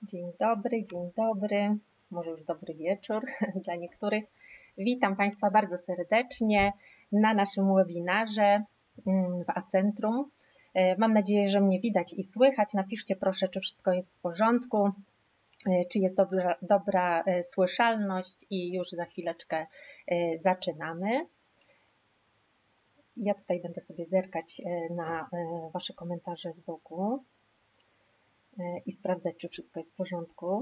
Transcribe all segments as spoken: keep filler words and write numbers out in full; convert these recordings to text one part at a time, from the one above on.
Dzień dobry, dzień dobry, może już dobry wieczór dla niektórych. Witam Państwa bardzo serdecznie na naszym webinarze w A-Centrum. Mam nadzieję, że mnie widać i słychać. Napiszcie proszę, czy wszystko jest w porządku, czy jest dobra, dobra słyszalność i już za chwileczkę zaczynamy. Ja tutaj będę sobie zerkać na Wasze komentarze z boku i sprawdzać, czy wszystko jest w porządku.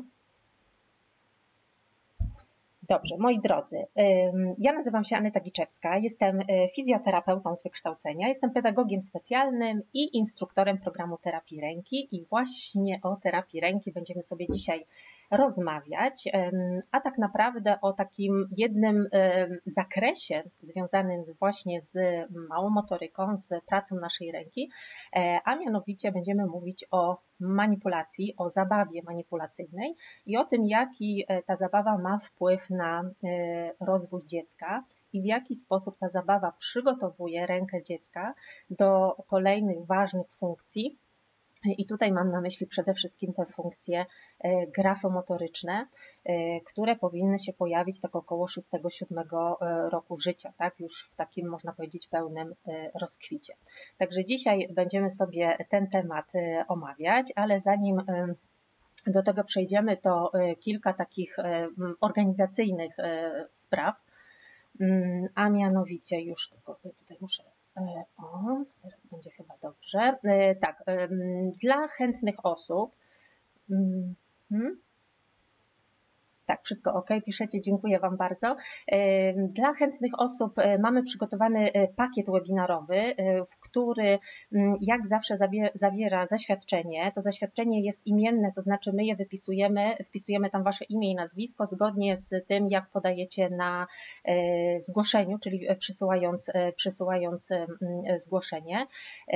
Dobrze, moi drodzy, ja nazywam się Aneta Giczewska, jestem fizjoterapeutą z wykształcenia, jestem pedagogiem specjalnym i instruktorem programu terapii ręki i właśnie o terapii ręki będziemy sobie dzisiaj rozmawiać, a tak naprawdę o takim jednym zakresie związanym właśnie z małą motoryką, z pracą naszej ręki, a mianowicie będziemy mówić o manipulacji, o zabawie manipulacyjnej i o tym, jaki ta zabawa ma wpływ na rozwój dziecka i w jaki sposób ta zabawa przygotowuje rękę dziecka do kolejnych ważnych funkcji. I tutaj mam na myśli przede wszystkim te funkcje grafomotoryczne, które powinny się pojawić tak około szóstego siódmego roku życia, tak, już w takim, można powiedzieć, pełnym rozkwicie. Także dzisiaj będziemy sobie ten temat omawiać, ale zanim do tego przejdziemy, to kilka takich organizacyjnych spraw, a mianowicie już tylko tutaj muszę. O, teraz będzie chyba dobrze. Tak, dla chętnych osób. Hmm? Tak, wszystko ok, piszecie, dziękuję Wam bardzo. Dla chętnych osób mamy przygotowany pakiet webinarowy, w który jak zawsze zawiera zaświadczenie. To zaświadczenie jest imienne, to znaczy my je wypisujemy, wpisujemy tam Wasze imię i nazwisko zgodnie z tym, jak podajecie na zgłoszeniu, czyli przysyłając, przysyłając zgłoszenie.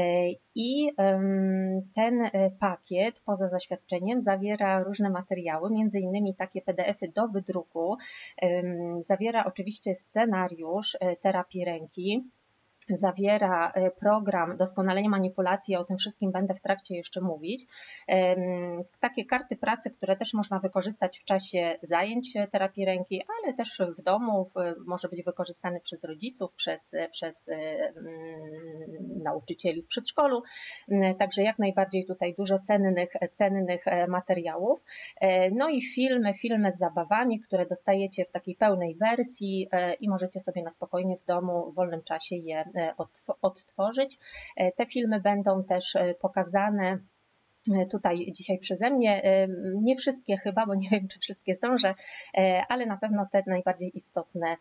I ten pakiet poza zaświadczeniem zawiera różne materiały, między innymi takie P D F-y do wydruku, zawiera oczywiście scenariusz terapii ręki, zawiera program doskonalenia manipulacji, o tym wszystkim będę w trakcie jeszcze mówić. Takie karty pracy, które też można wykorzystać w czasie zajęć terapii ręki, ale też w domu, może być wykorzystany przez rodziców, przez, przez nauczycieli w przedszkolu. Także jak najbardziej tutaj dużo cennych, cennych materiałów. No i filmy, filmy z zabawami, które dostajecie w takiej pełnej wersji i możecie sobie na spokojnie w domu w wolnym czasie je odtworzyć. Te filmy będą też pokazane tutaj dzisiaj przeze mnie. Nie wszystkie chyba, bo nie wiem, czy wszystkie zdążę, ale na pewno te najbardziej istotne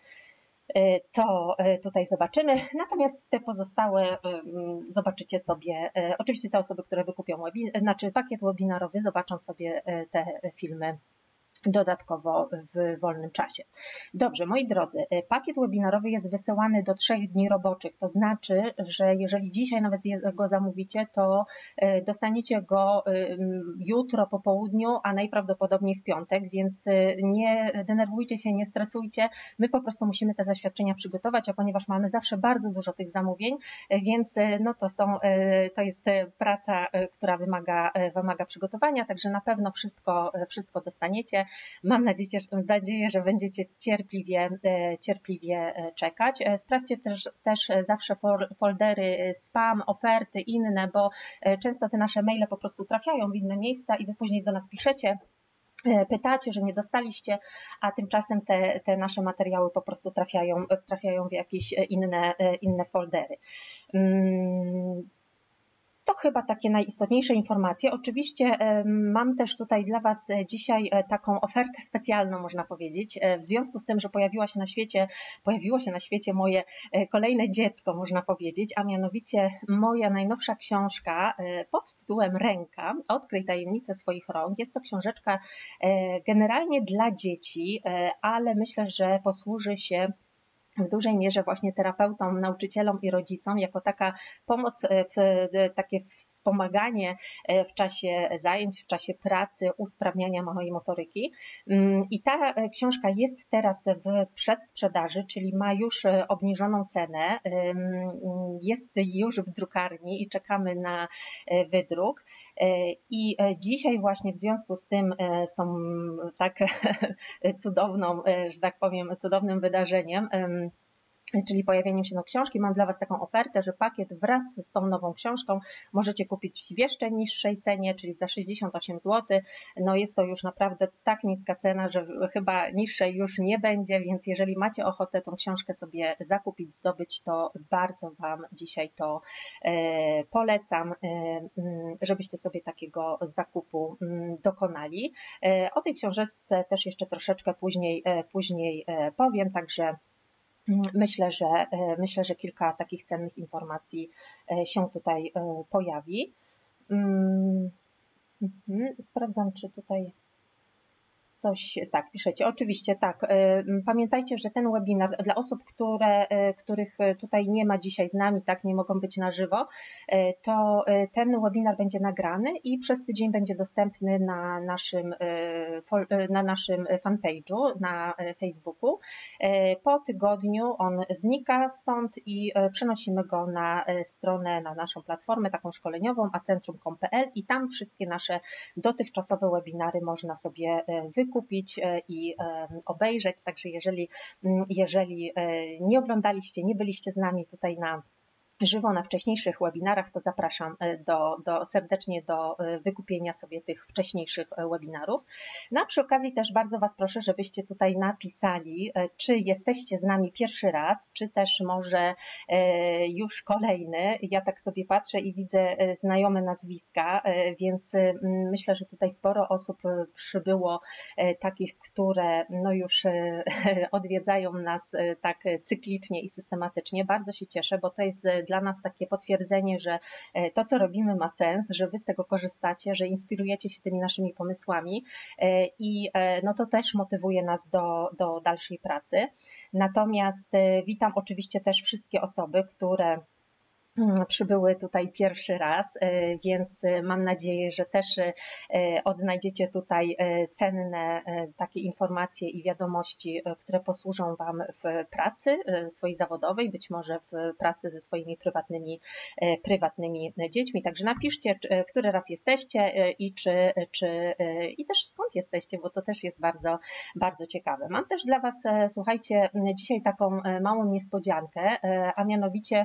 to tutaj zobaczymy. Natomiast te pozostałe zobaczycie sobie, oczywiście te osoby, które wykupią webi- znaczy pakiet webinarowy, zobaczą sobie te filmy dodatkowo w wolnym czasie. Dobrze, moi drodzy, pakiet webinarowy jest wysyłany do trzech dni roboczych, to znaczy, że jeżeli dzisiaj nawet go zamówicie, to dostaniecie go jutro po południu, a najprawdopodobniej w piątek, więc nie denerwujcie się, nie stresujcie, my po prostu musimy te zaświadczenia przygotować, a ponieważ mamy zawsze bardzo dużo tych zamówień, więc no to są, to jest praca, która wymaga, wymaga przygotowania, także na pewno wszystko, wszystko dostaniecie. Mam nadzieję, nadzieję, że będziecie cierpliwie, cierpliwie czekać. Sprawdźcie też, też zawsze foldery spam, oferty, inne, bo często te nasze maile po prostu trafiają w inne miejsca i Wy później do nas piszecie, pytacie, że nie dostaliście, a tymczasem te, te nasze materiały po prostu trafiają, trafiają w jakieś inne, inne foldery. To chyba takie najistotniejsze informacje. Oczywiście mam też tutaj dla Was dzisiaj taką ofertę specjalną, można powiedzieć, w związku z tym, że pojawiła się na świecie, pojawiło się na świecie moje kolejne dziecko, można powiedzieć, a mianowicie moja najnowsza książka pod tytułem Ręka, odkryj tajemnicę swoich rąk. Jest to książeczka generalnie dla dzieci, ale myślę, że posłuży się w dużej mierze właśnie terapeutom, nauczycielom i rodzicom jako taka pomoc, w, takie wspomaganie w czasie zajęć, w czasie pracy, usprawniania małej motoryki. I ta książka jest teraz w przedsprzedaży, czyli ma już obniżoną cenę, jest już w drukarni i czekamy na wydruk. I dzisiaj właśnie w związku z tym, z tą tak cudowną, że tak powiem, cudownym wydarzeniem, czyli pojawieniem się nowej książki, mam dla Was taką ofertę, że pakiet wraz z tą nową książką możecie kupić w jeszcze niższej cenie, czyli za sześćdziesiąt osiem złotych. No jest to już naprawdę tak niska cena, że chyba niższej już nie będzie, więc jeżeli macie ochotę tą książkę sobie zakupić, zdobyć, to bardzo Wam dzisiaj to e, polecam, e, żebyście sobie takiego zakupu dokonali. E, o tej książeczce też jeszcze troszeczkę później, e, później e, powiem, także Myślę, że myślę, że kilka takich cennych informacji się tutaj pojawi. Sprawdzam, czy tutaj coś, tak, piszecie. Oczywiście, tak. Pamiętajcie, że ten webinar dla osób, które, których tutaj nie ma dzisiaj z nami, tak, nie mogą być na żywo, to ten webinar będzie nagrany i przez tydzień będzie dostępny na naszym, na naszym fanpage'u na Facebooku. Po tygodniu on znika stąd i przenosimy go na stronę, na naszą platformę taką szkoleniową acentrum kropka com kropka p l i tam wszystkie nasze dotychczasowe webinary można sobie wykupić kupić i obejrzeć, także jeżeli, jeżeli nie oglądaliście, nie byliście z nami tutaj na żywo na wcześniejszych webinarach, to zapraszam do, do, serdecznie do wykupienia sobie tych wcześniejszych webinarów. No a przy okazji też bardzo Was proszę, żebyście tutaj napisali, czy jesteście z nami pierwszy raz, czy też może już kolejny. Ja tak sobie patrzę i widzę znajome nazwiska, więc myślę, że tutaj sporo osób przybyło, takich, które no już odwiedzają nas tak cyklicznie i systematycznie. Bardzo się cieszę, bo to jest dla nas takie potwierdzenie, że to, co robimy, ma sens, że Wy z tego korzystacie, że inspirujecie się tymi naszymi pomysłami i no to też motywuje nas do, do dalszej pracy. Natomiast witam oczywiście też wszystkie osoby, które przybyły tutaj pierwszy raz, więc mam nadzieję, że też odnajdziecie tutaj cenne takie informacje i wiadomości, które posłużą Wam w pracy swojej zawodowej, być może w pracy ze swoimi prywatnymi, prywatnymi dziećmi. Także napiszcie, który raz jesteście i czy, czy i też skąd jesteście, bo to też jest bardzo, bardzo ciekawe. Mam też dla Was, słuchajcie, dzisiaj taką małą niespodziankę, a mianowicie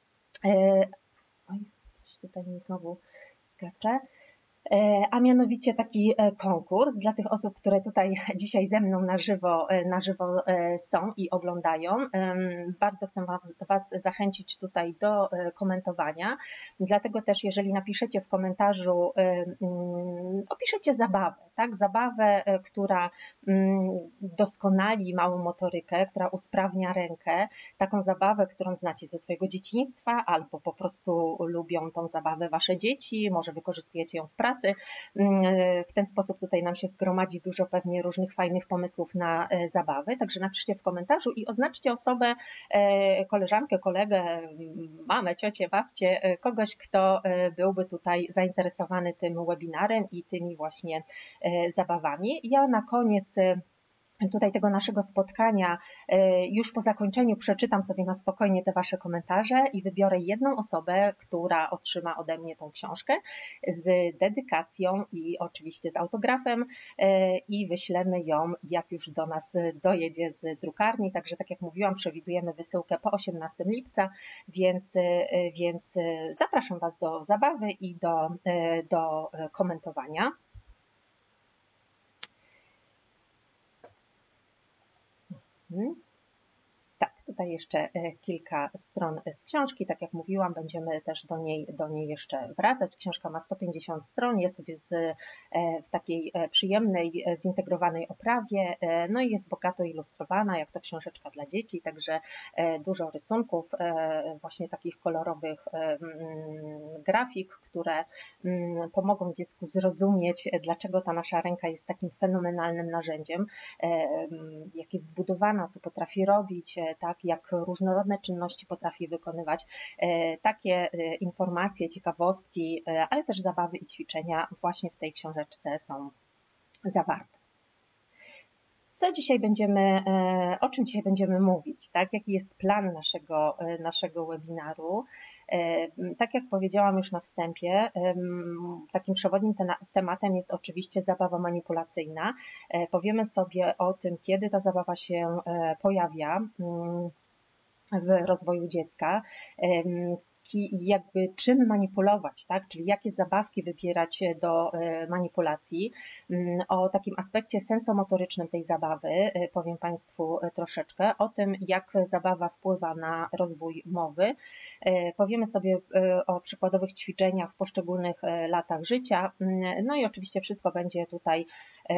Oj, coś tutaj mi znowu skacze. A mianowicie taki konkurs dla tych osób, które tutaj dzisiaj ze mną na żywo, na żywo są i oglądają. Bardzo chcę was, was zachęcić tutaj do komentowania, dlatego też jeżeli napiszecie w komentarzu, opiszecie zabawę, tak? Zabawę, która doskonali małą motorykę, która usprawnia rękę, taką zabawę, którą znacie ze swojego dzieciństwa albo po prostu lubią tą zabawę wasze dzieci, może wykorzystujecie ją w pracy. W ten sposób tutaj nam się zgromadzi dużo pewnie różnych fajnych pomysłów na zabawy, także napiszcie w komentarzu i oznaczcie osobę, koleżankę, kolegę, mamę, ciocię, babcię, kogoś, kto byłby tutaj zainteresowany tym webinarem i tymi właśnie zabawami. Ja na koniec tutaj tego naszego spotkania, już po zakończeniu przeczytam sobie na spokojnie te Wasze komentarze i wybiorę jedną osobę, która otrzyma ode mnie tą książkę z dedykacją i oczywiście z autografem i wyślemy ją, jak już do nas dojedzie z drukarni. Także tak jak mówiłam, przewidujemy wysyłkę po osiemnastego lipca, więc, więc zapraszam Was do zabawy i do, do komentowania. Tak, tutaj jeszcze kilka stron z książki. Tak jak mówiłam, będziemy też do niej, do niej jeszcze wracać. Książka ma sto pięćdziesiąt stron, jest w, w takiej przyjemnej, zintegrowanej oprawie, no i jest bogato ilustrowana, jak to książeczka dla dzieci, także dużo rysunków, właśnie takich kolorowych grafik, które pomogą dziecku zrozumieć, dlaczego ta nasza ręka jest takim fenomenalnym narzędziem, jak jest zbudowana, co potrafi robić, tak, jak różnorodne czynności potrafi wykonywać. Takie informacje, ciekawostki, ale też zabawy i ćwiczenia właśnie w tej książeczce są zawarte. Co dzisiaj będziemy, o czym dzisiaj będziemy mówić, tak? Jaki jest plan naszego, naszego webinaru? Tak jak powiedziałam już na wstępie, takim przewodnim tematem jest oczywiście zabawa manipulacyjna. Powiemy sobie o tym, kiedy ta zabawa się pojawia w rozwoju dziecka, jakby czym manipulować, tak? Czyli jakie zabawki wybierać do manipulacji. O takim aspekcie sensomotorycznym tej zabawy powiem Państwu troszeczkę, o tym jak zabawa wpływa na rozwój mowy. Powiemy sobie o przykładowych ćwiczeniach w poszczególnych latach życia, no i oczywiście wszystko będzie tutaj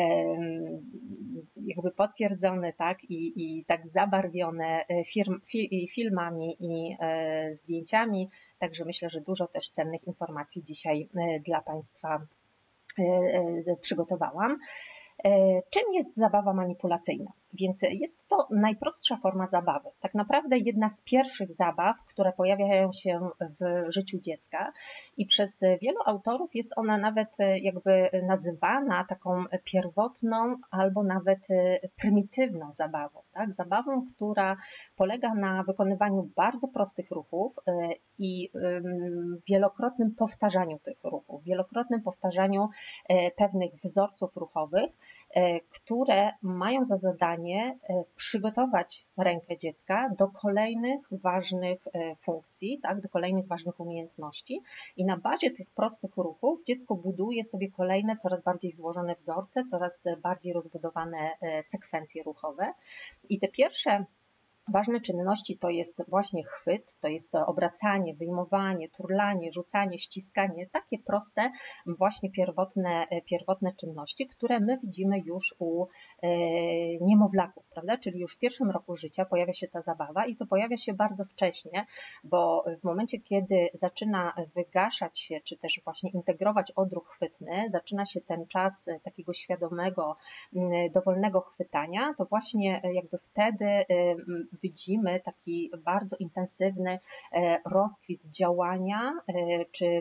jakby potwierdzone, tak? I, i tak zabarwione firm, filmami i zdjęciami. Także myślę, że dużo też cennych informacji dzisiaj dla Państwa przygotowałam. Czym jest zabawa manipulacyjna? Więc jest to najprostsza forma zabawy. Tak naprawdę jedna z pierwszych zabaw, które pojawiają się w życiu dziecka i przez wielu autorów jest ona nawet jakby nazywana taką pierwotną albo nawet prymitywną zabawą. Tak? Zabawą, która polega na wykonywaniu bardzo prostych ruchów i wielokrotnym powtarzaniu tych ruchów, wielokrotnym powtarzaniu pewnych wzorców ruchowych, które mają za zadanie przygotować rękę dziecka do kolejnych ważnych funkcji, tak, do kolejnych ważnych umiejętności i na bazie tych prostych ruchów dziecko buduje sobie kolejne, coraz bardziej złożone wzorce, coraz bardziej rozbudowane sekwencje ruchowe i te pierwsze ważne czynności to jest właśnie chwyt, to jest to obracanie, wyjmowanie, turlanie, rzucanie, ściskanie, takie proste właśnie pierwotne, pierwotne czynności, które my widzimy już u e, niemowlaków, prawda? Czyli już w pierwszym roku życia pojawia się ta zabawa i to pojawia się bardzo wcześnie, bo w momencie, kiedy zaczyna wygaszać się, czy też właśnie integrować odruch chwytny, zaczyna się ten czas takiego świadomego, dowolnego chwytania, to właśnie jakby wtedy widzimy taki bardzo intensywny rozkwit działania czy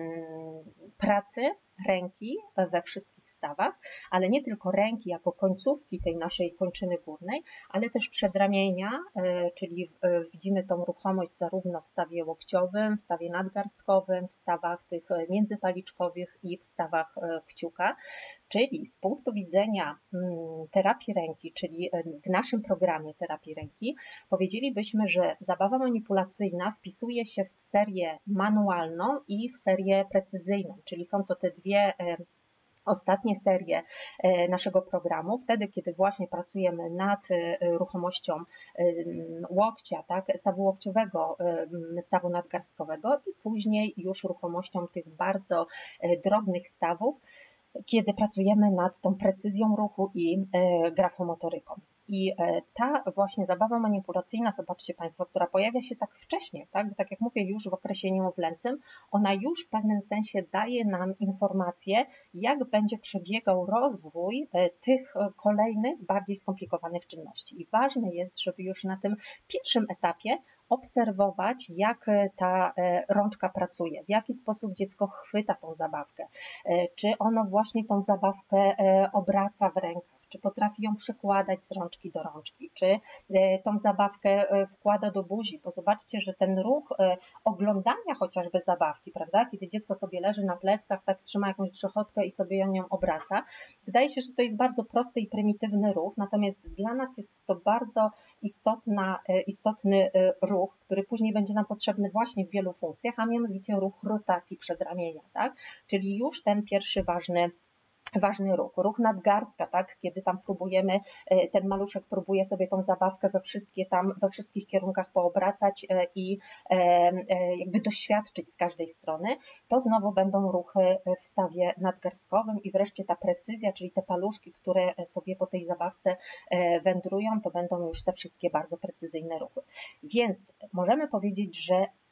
pracy ręki we wszystkich stawach, ale nie tylko ręki jako końcówki tej naszej kończyny górnej, ale też przedramienia, czyli widzimy tą ruchomość zarówno w stawie łokciowym, w stawie nadgarstkowym, w stawach tych międzypaliczkowych i w stawach kciuka. Czyli z punktu widzenia terapii ręki, czyli w naszym programie terapii ręki, powiedzielibyśmy, że zabawa manipulacyjna wpisuje się w serię manualną i w serię precyzyjną, czyli są to te dwie ostatnie serie naszego programu, wtedy kiedy właśnie pracujemy nad ruchomością łokcia, tak, stawu łokciowego, stawu nadgarstkowego i później już ruchomością tych bardzo drobnych stawów, kiedy pracujemy nad tą precyzją ruchu i grafomotoryką. I ta właśnie zabawa manipulacyjna, zobaczcie Państwo, która pojawia się tak wcześnie, tak, tak jak mówię, już w okresie niemowlęcym, ona już w pewnym sensie daje nam informację, jak będzie przebiegał rozwój tych kolejnych, bardziej skomplikowanych czynności. I ważne jest, żeby już na tym pierwszym etapie obserwować, jak ta rączka pracuje, w jaki sposób dziecko chwyta tą zabawkę, czy ono właśnie tą zabawkę obraca w rękach, czy potrafi ją przekładać z rączki do rączki, czy tą zabawkę wkłada do buzi, bo zobaczcie, że ten ruch oglądania chociażby zabawki, prawda, kiedy dziecko sobie leży na pleckach, tak trzyma jakąś grzechotkę i sobie ją obraca, wydaje się, że to jest bardzo prosty i prymitywny ruch, natomiast dla nas jest to bardzo istotna, istotny ruch, który później będzie nam potrzebny właśnie w wielu funkcjach, a mianowicie ruch rotacji przedramienia, tak, czyli już ten pierwszy ważny Ważny ruch, ruch nadgarstka, tak? Kiedy tam próbujemy, ten maluszek próbuje sobie tą zabawkę we wszystkie tam, we wszystkich kierunkach poobracać i jakby doświadczyć z każdej strony, to znowu będą ruchy w stawie nadgarstkowym i wreszcie ta precyzja, czyli te paluszki, które sobie po tej zabawce wędrują, to będą już te wszystkie bardzo precyzyjne ruchy. Więc możemy powiedzieć, że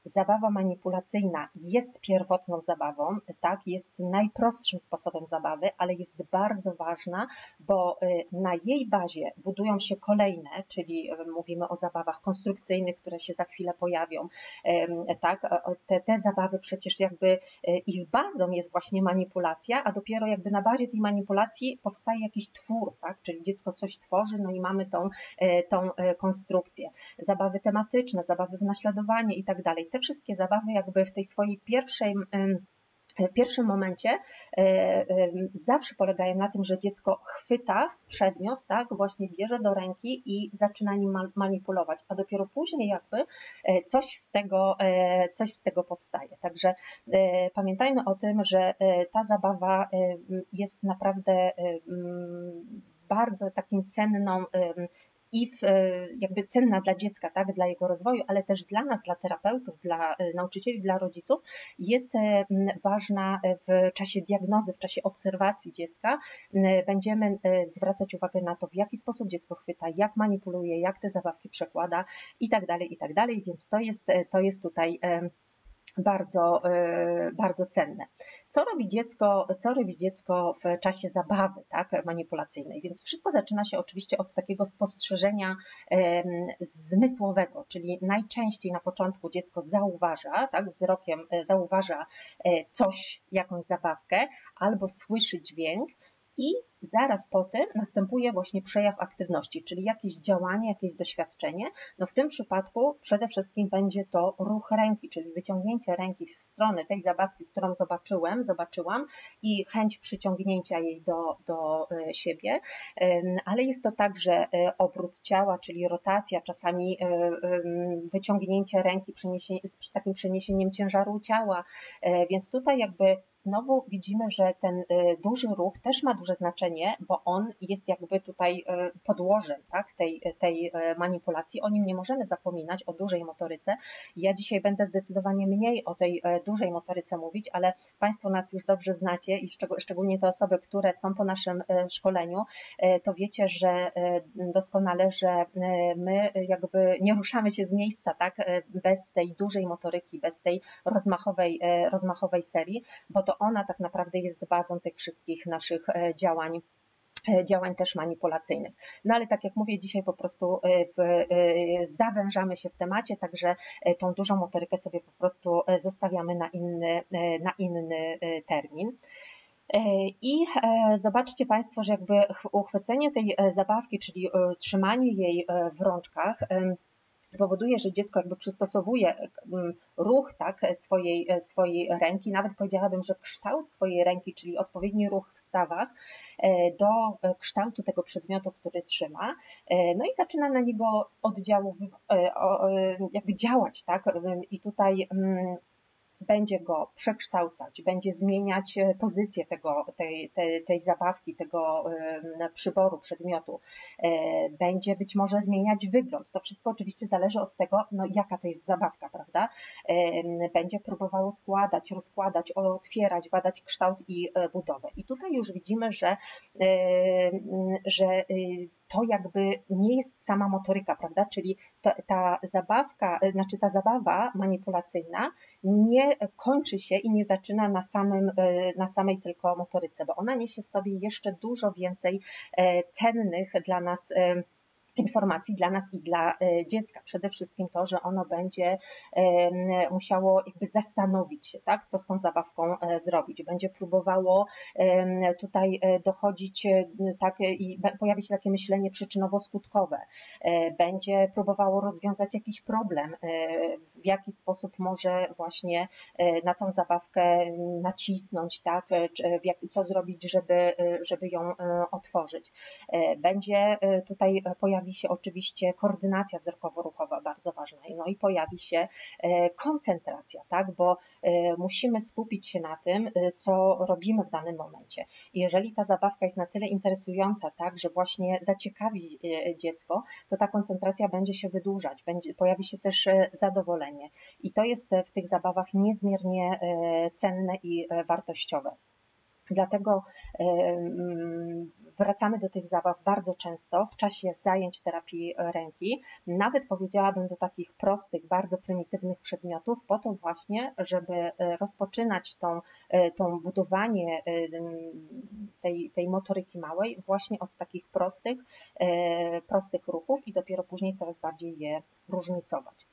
zabawa manipulacyjna jest pierwotną zabawą, tak, jest najprostszym sposobem zabawy, ale jest bardzo ważna, bo na jej bazie budują się kolejne, czyli mówimy o zabawach konstrukcyjnych, które się za chwilę pojawią, tak, te, te zabawy przecież jakby ich bazą jest właśnie manipulacja, a dopiero jakby na bazie tej manipulacji powstaje jakiś twór, tak, czyli dziecko coś tworzy, no i mamy tą, tą konstrukcję. Zabawy tematyczne, zabawy w naśladowanie i tak dalej. Te wszystkie zabawy jakby w tej swojej pierwszej W pierwszym momencie zawsze polegają na tym, że dziecko chwyta przedmiot, tak, właśnie bierze do ręki i zaczyna nim manipulować, a dopiero później jakby coś z tego, coś z tego powstaje. Także pamiętajmy o tym, że ta zabawa jest naprawdę bardzo takim cenną i w, jakby cenna dla dziecka, tak, dla jego rozwoju, ale też dla nas, dla terapeutów, dla nauczycieli, dla rodziców jest ważna w czasie diagnozy, w czasie obserwacji dziecka. Będziemy zwracać uwagę na to, w jaki sposób dziecko chwyta, jak manipuluje, jak te zabawki przekłada i tak dalej, i tak dalej, więc to jest, to jest tutaj bardzo, bardzo cenne. Co robi dziecko, co robi dziecko w czasie zabawy, tak, manipulacyjnej? Więc wszystko zaczyna się oczywiście od takiego spostrzeżenia zmysłowego, czyli najczęściej na początku dziecko zauważa, tak, wzrokiem zauważa coś, jakąś zabawkę, albo słyszy dźwięk i zaraz po tym następuje właśnie przejaw aktywności, czyli jakieś działanie, jakieś doświadczenie. No w tym przypadku przede wszystkim będzie to ruch ręki, czyli wyciągnięcie ręki w stronę tej zabawki, którą zobaczyłem, zobaczyłam i chęć przyciągnięcia jej do, do siebie, ale jest to także obrót ciała, czyli rotacja, czasami wyciągnięcie ręki z takim przeniesieniem ciężaru ciała, więc tutaj jakby znowu widzimy, że ten duży ruch też ma duże znaczenie, bo on jest jakby tutaj podłożem, tak, tej, tej manipulacji. O nim nie możemy zapominać, o dużej motoryce. Ja dzisiaj będę zdecydowanie mniej o tej dużej motoryce mówić, ale Państwo nas już dobrze znacie i szczególnie te osoby, które są po naszym szkoleniu, to wiecie, że doskonale, że my jakby nie ruszamy się z miejsca, tak, bez tej dużej motoryki, bez tej rozmachowej, rozmachowej serii, bo to ona tak naprawdę jest bazą tych wszystkich naszych działań, działań też manipulacyjnych. No ale tak jak mówię, dzisiaj po prostu w, zawężamy się w temacie, także tą dużą motorykę sobie po prostu zostawiamy na inny, na inny termin. I zobaczcie Państwo, że jakby uchwycenie tej zabawki, czyli trzymanie jej w rączkach, powoduje, że dziecko jakby przystosowuje ruch, tak, swojej, swojej ręki, nawet powiedziałabym, że kształt swojej ręki, czyli odpowiedni ruch w stawach do kształtu tego przedmiotu, który trzyma, no i zaczyna na niego oddziaływać, jakby działać, tak, i tutaj będzie go przekształcać, będzie zmieniać pozycję tego, tej, tej, tej zabawki, tego przyboru, przedmiotu, będzie być może zmieniać wygląd. To wszystko oczywiście zależy od tego, no jaka to jest zabawka, prawda? Będzie próbowało składać, rozkładać, otwierać, badać kształt i budowę. I tutaj już widzimy, że, że to jakby nie jest sama motoryka, prawda? Czyli ta, ta zabawka, znaczy ta zabawa manipulacyjna nie kończy się i nie zaczyna na, samym, na samej tylko motoryce, bo ona niesie w sobie jeszcze dużo więcej cennych dla nas informacji dla nas i dla dziecka. Przede wszystkim to, że ono będzie musiało jakby zastanowić się, tak, co z tą zabawką zrobić. Będzie próbowało tutaj dochodzić, tak, i pojawi się takie myślenie przyczynowo-skutkowe. Będzie próbowało rozwiązać jakiś problem, w jaki sposób może właśnie na tą zabawkę nacisnąć, tak, co zrobić, żeby, żeby ją otworzyć. Będzie tutaj pojawić Pojawi się oczywiście koordynacja wzrokowo-ruchowa, bardzo ważna, no i pojawi się koncentracja, tak, bo musimy skupić się na tym, co robimy w danym momencie. I jeżeli ta zabawka jest na tyle interesująca, tak, że właśnie zaciekawi dziecko, to ta koncentracja będzie się wydłużać, będzie, pojawi się też zadowolenie. I to jest w tych zabawach niezmiernie cenne i wartościowe. Dlatego wracamy do tych zabaw bardzo często w czasie zajęć terapii ręki, nawet powiedziałabym do takich prostych, bardzo prymitywnych przedmiotów, po to właśnie, żeby rozpoczynać tą, tą budowanie tej, tej motoryki małej właśnie od takich prostych, prostych ruchów i dopiero później coraz bardziej je różnicować.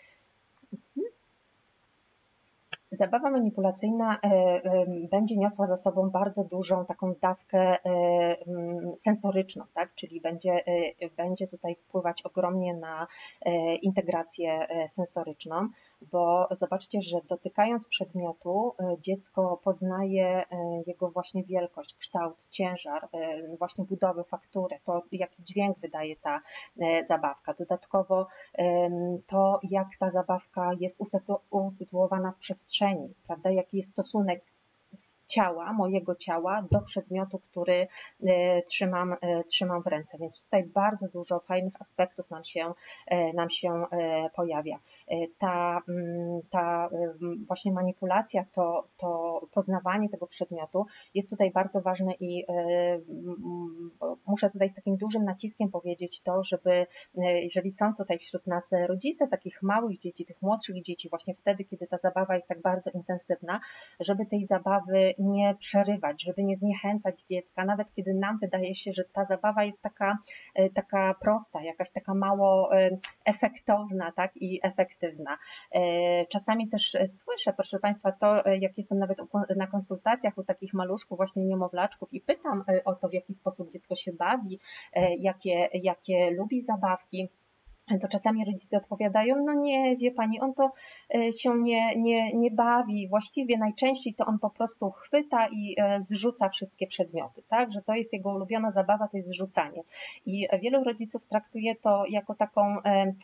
Zabawa manipulacyjna będzie niosła za sobą bardzo dużą taką dawkę sensoryczną, tak? Czyli będzie, będzie tutaj wpływać ogromnie na integrację sensoryczną, bo zobaczcie, że dotykając przedmiotu dziecko poznaje jego właśnie wielkość, kształt, ciężar, właśnie budowę, fakturę, to jaki dźwięk wydaje ta zabawka. Dodatkowo to, jak ta zabawka jest usytuowana w przestrzeni, prawda? Jaki jest stosunek z ciała, mojego ciała do przedmiotu, który trzymam, trzymam w ręce. Więc tutaj bardzo dużo fajnych aspektów nam się, nam się pojawia. Ta, ta właśnie manipulacja, to, to poznawanie tego przedmiotu jest tutaj bardzo ważne i muszę tutaj z takim dużym naciskiem powiedzieć to, żeby jeżeli są tutaj wśród nas rodzice takich małych dzieci, tych młodszych dzieci, właśnie wtedy, kiedy ta zabawa jest tak bardzo intensywna, żeby tej zabawy nie przerywać, żeby nie zniechęcać dziecka, nawet kiedy nam wydaje się, że ta zabawa jest taka, taka prosta, jakaś taka mało efektowna, tak, i efektywna. Czasami też słyszę, proszę Państwa, to jak jestem nawet na konsultacjach u takich maluszków, właśnie niemowlaczków i pytam o to, w jaki sposób dziecko się bawi, jakie, jakie lubi zabawki, to czasami rodzice odpowiadają, no nie, wie Pani, on to się nie, nie, nie bawi, właściwie najczęściej to on po prostu chwyta i zrzuca wszystkie przedmioty, tak, że to jest jego ulubiona zabawa, to jest zrzucanie. I wielu rodziców traktuje to jako taką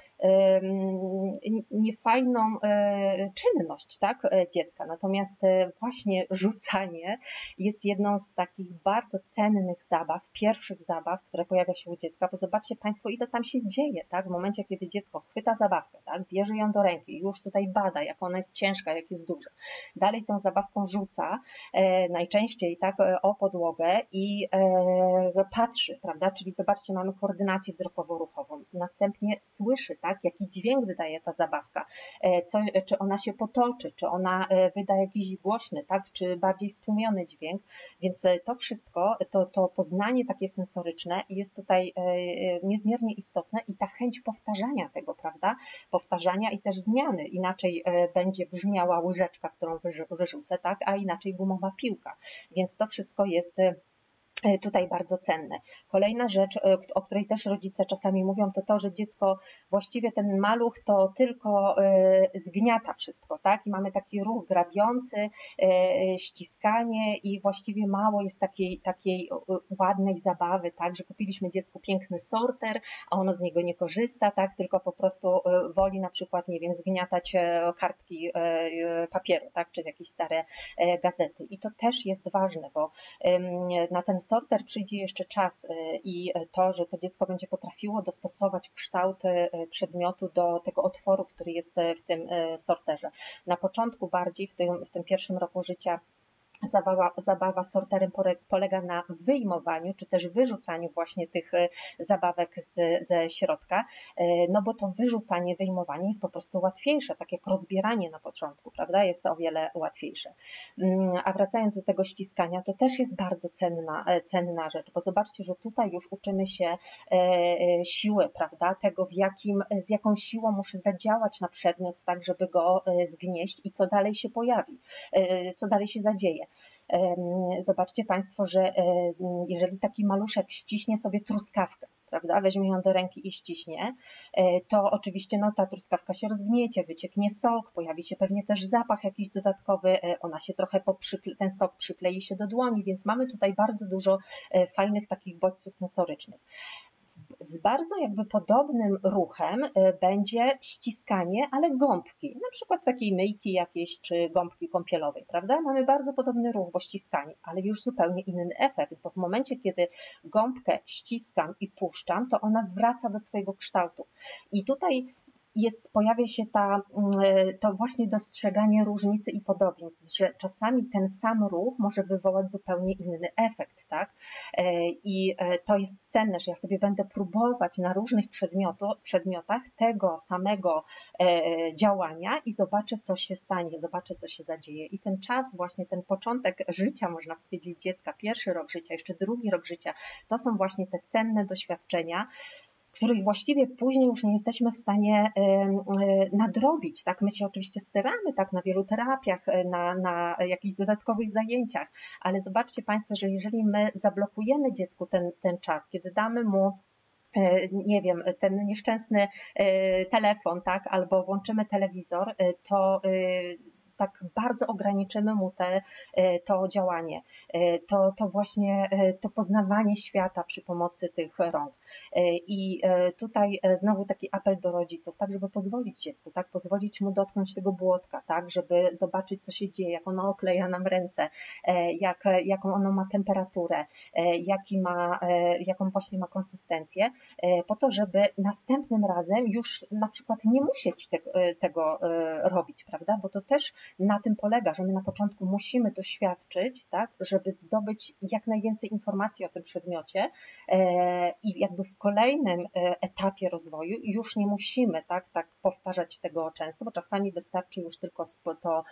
niefajną czynność, tak, dziecka, natomiast właśnie rzucanie jest jedną z takich bardzo cennych zabaw, pierwszych zabaw, które pojawia się u dziecka, bo zobaczcie Państwo, ile tam się dzieje, tak, w momencie, kiedy dziecko chwyta zabawkę, tak, bierze ją do ręki, już tutaj bada, jak ona jest ciężka, jak jest duża. Dalej tą zabawką rzuca, e, najczęściej tak o podłogę i e, patrzy, prawda, czyli zobaczcie, mamy koordynację wzrokowo-ruchową. Następnie słyszy, tak, jaki dźwięk wydaje ta zabawka, e, co, czy ona się potoczy, czy ona wyda jakiś głośny, tak, czy bardziej stłumiony dźwięk, więc to wszystko, to, to poznanie takie sensoryczne jest tutaj e, niezmiernie istotne i ta chęć powtarzania powtarzania tego, prawda? Powtarzania i też zmiany. Inaczej będzie brzmiała łyżeczka, którą wyrzucę, tak? A inaczej gumowa piłka. Więc to wszystko jest tutaj bardzo cenne. Kolejna rzecz, o której też rodzice czasami mówią, to to, że dziecko, właściwie ten maluch to tylko zgniata wszystko, tak? I mamy taki ruch grabiący, ściskanie i właściwie mało jest takiej, takiej ładnej zabawy, tak? Że kupiliśmy dziecku piękny sorter, a ono z niego nie korzysta, tak? Tylko po prostu woli na przykład, nie wiem, zgniatać kartki papieru, tak? Czy jakieś stare gazety. I to też jest ważne, bo na ten sorter przyjdzie jeszcze czas i to, że to dziecko będzie potrafiło dostosować kształt przedmiotu do tego otworu, który jest w tym sorterze. Na początku bardziej, w tym, w tym pierwszym roku życia, Zabawa, zabawa sorterem polega na wyjmowaniu, czy też wyrzucaniu właśnie tych zabawek z, ze środka, no bo to wyrzucanie, wyjmowanie jest po prostu łatwiejsze, tak jak rozbieranie na początku, prawda, jest o wiele łatwiejsze. A wracając do tego ściskania, to też jest bardzo cenna, cenna rzecz, bo zobaczcie, że tutaj już uczymy się siły, prawda, tego w jakim, z jaką siłą muszę zadziałać na przedmiot, tak żeby go zgnieść i co dalej się pojawi, co dalej się zadzieje. Zobaczcie Państwo, że jeżeli taki maluszek ściśnie sobie truskawkę, prawda, weźmie ją do ręki i ściśnie, to oczywiście no, ta truskawka się rozgniecie, wycieknie sok, pojawi się pewnie też zapach jakiś dodatkowy, ona się trochę, poprzykle, ten sok przyklei się do dłoni, więc mamy tutaj bardzo dużo fajnych takich bodźców sensorycznych. Z bardzo jakby podobnym ruchem będzie ściskanie, ale gąbki, na przykład takiej myjki jakiejś, czy gąbki kąpielowej, prawda? Mamy bardzo podobny ruch, bo ściskanie, ale już zupełnie inny efekt, bo w momencie, kiedy gąbkę ściskam i puszczam, to ona wraca do swojego kształtu. I tutaj jest, pojawia się ta, to właśnie dostrzeganie różnicy i podobieństw, że czasami ten sam ruch może wywołać zupełnie inny efekt, tak? I to jest cenne, że ja sobie będę próbować na różnych przedmiotu, przedmiotach tego samego działania i zobaczę, co się stanie, zobaczę, co się zadzieje. I ten czas, właśnie ten początek życia, można powiedzieć, dziecka, pierwszy rok życia, jeszcze drugi rok życia, to są właśnie te cenne doświadczenia, których właściwie później już nie jesteśmy w stanie nadrobić. Tak? My się oczywiście staramy tak, na wielu terapiach, na, na jakichś dodatkowych zajęciach, ale zobaczcie Państwo, że jeżeli my zablokujemy dziecku ten, ten czas, kiedy damy mu nie wiem, ten nieszczęsny telefon, tak, albo włączymy telewizor, to tak bardzo ograniczymy mu te, to działanie, to, to właśnie to poznawanie świata przy pomocy tych rąk. I tutaj znowu taki apel do rodziców, tak, żeby pozwolić dziecku, tak, pozwolić mu dotknąć tego błotka, tak, żeby zobaczyć, co się dzieje, jak ono okleja nam ręce, jak, jaką ono ma temperaturę, jaki ma, jaką właśnie ma konsystencję, po to, żeby następnym razem już na przykład nie musieć te, tego robić, prawda, bo to też na tym polega, że my na początku musimy doświadczyć, tak, żeby zdobyć jak najwięcej informacji o tym przedmiocie i jakby w kolejnym etapie rozwoju już nie musimy tak, tak powtarzać tego często, bo czasami wystarczy już tylko to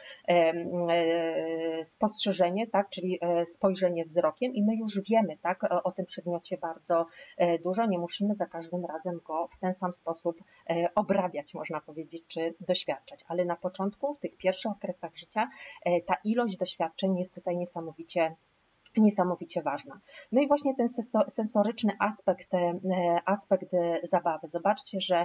spostrzeżenie, tak, czyli spojrzenie wzrokiem i my już wiemy tak, o tym przedmiocie bardzo dużo, nie musimy za każdym razem go w ten sam sposób obrabiać, można powiedzieć, czy doświadczać, ale na początku, w tych pierwszych okresach życia, ta ilość doświadczeń jest tutaj niesamowicie niesamowicie ważna. No i właśnie ten sensoryczny aspekt, aspekt zabawy. Zobaczcie, że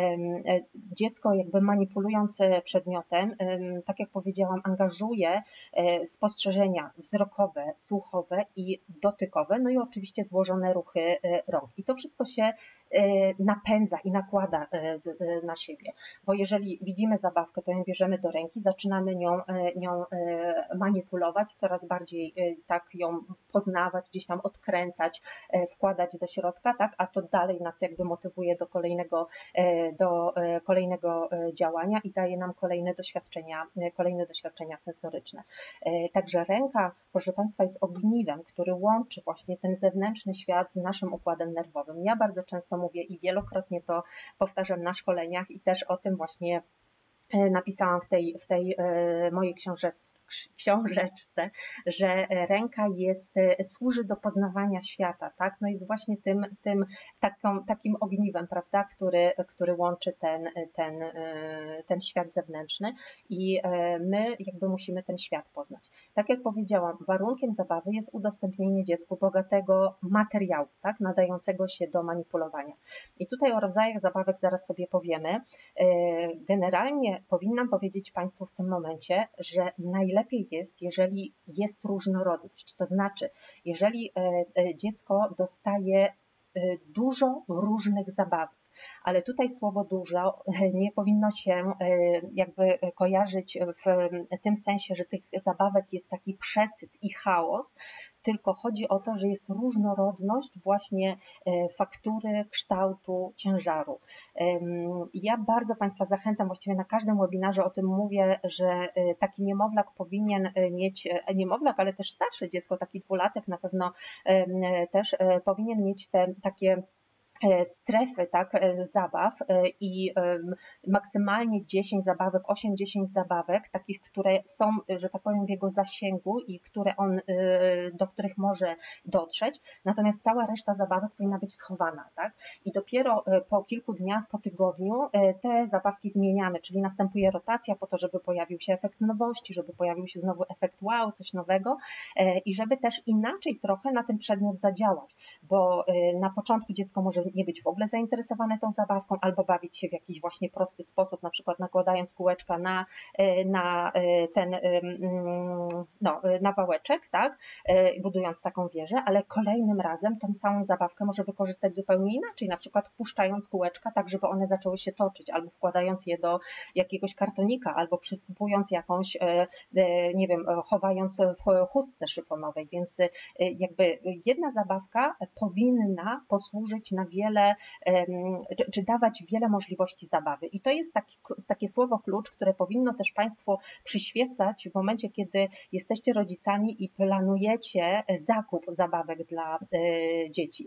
dziecko jakby manipulując przedmiotem, tak jak powiedziałam, angażuje spostrzeżenia wzrokowe, słuchowe i dotykowe, no i oczywiście złożone ruchy rąk. I to wszystko się napędza i nakłada na siebie, bo jeżeli widzimy zabawkę, to ją bierzemy do ręki, zaczynamy nią, nią manipulować, coraz bardziej tak ją poznawać, gdzieś tam odkręcać, wkładać do środka, tak, a to dalej nas jakby motywuje do kolejnego, do kolejnego działania i daje nam kolejne doświadczenia, kolejne doświadczenia sensoryczne. Także ręka, proszę Państwa, jest ogniwem, który łączy właśnie ten zewnętrzny świat z naszym układem nerwowym. Ja bardzo często mówię i wielokrotnie to powtarzam na szkoleniach i też o tym właśnie napisałam w tej, w tej mojej książeczce, książeczce, że ręka jest, służy do poznawania świata, tak? No jest właśnie tym, tym taką, takim ogniwem, prawda, który, który łączy ten, ten, ten świat zewnętrzny i my jakby musimy ten świat poznać. Tak jak powiedziałam, warunkiem zabawy jest udostępnienie dziecku bogatego materiału, tak? Nadającego się do manipulowania. I tutaj o rodzajach zabawek zaraz sobie powiemy. Generalnie powinnam powiedzieć Państwu w tym momencie, że najlepiej jest, jeżeli jest różnorodność. To znaczy, jeżeli dziecko dostaje dużo różnych zabawek, ale tutaj słowo dużo nie powinno się jakby kojarzyć w tym sensie, że tych zabawek jest taki przesyt i chaos, tylko chodzi o to, że jest różnorodność właśnie faktury, kształtu, ciężaru. Ja bardzo Państwa zachęcam, właściwie na każdym webinarze o tym mówię, że taki niemowlak powinien mieć, niemowlak, ale też starsze dziecko, taki dwulatek na pewno też powinien mieć te takie strefy, tak, zabaw i maksymalnie dziesięć zabawek, osiem dziesięć zabawek, takich, które są, że tak powiem, w jego zasięgu i które on, do których może dotrzeć, natomiast cała reszta zabawek powinna być schowana, tak? I dopiero po kilku dniach, po tygodniu te zabawki zmieniamy, czyli następuje rotacja po to, żeby pojawił się efekt nowości, żeby pojawił się znowu efekt wow, coś nowego i żeby też inaczej trochę na ten przedmiot zadziałać, bo na początku dziecko może nie być w ogóle zainteresowane tą zabawką albo bawić się w jakiś właśnie prosty sposób, na przykład nakładając kółeczka na, na ten no, na wałeczek, tak, budując taką wieżę, ale kolejnym razem tą samą zabawkę może wykorzystać zupełnie inaczej, na przykład puszczając kółeczka tak, żeby one zaczęły się toczyć, albo wkładając je do jakiegoś kartonika, albo przysypując jakąś, nie wiem, chowając w chustce szyfonowej, więc jakby jedna zabawka powinna posłużyć na wiele wiele, czy, czy dawać wiele możliwości zabawy. I to jest taki, takie słowo klucz, które powinno też Państwu przyświecać w momencie, kiedy jesteście rodzicami i planujecie zakup zabawek dla dzieci.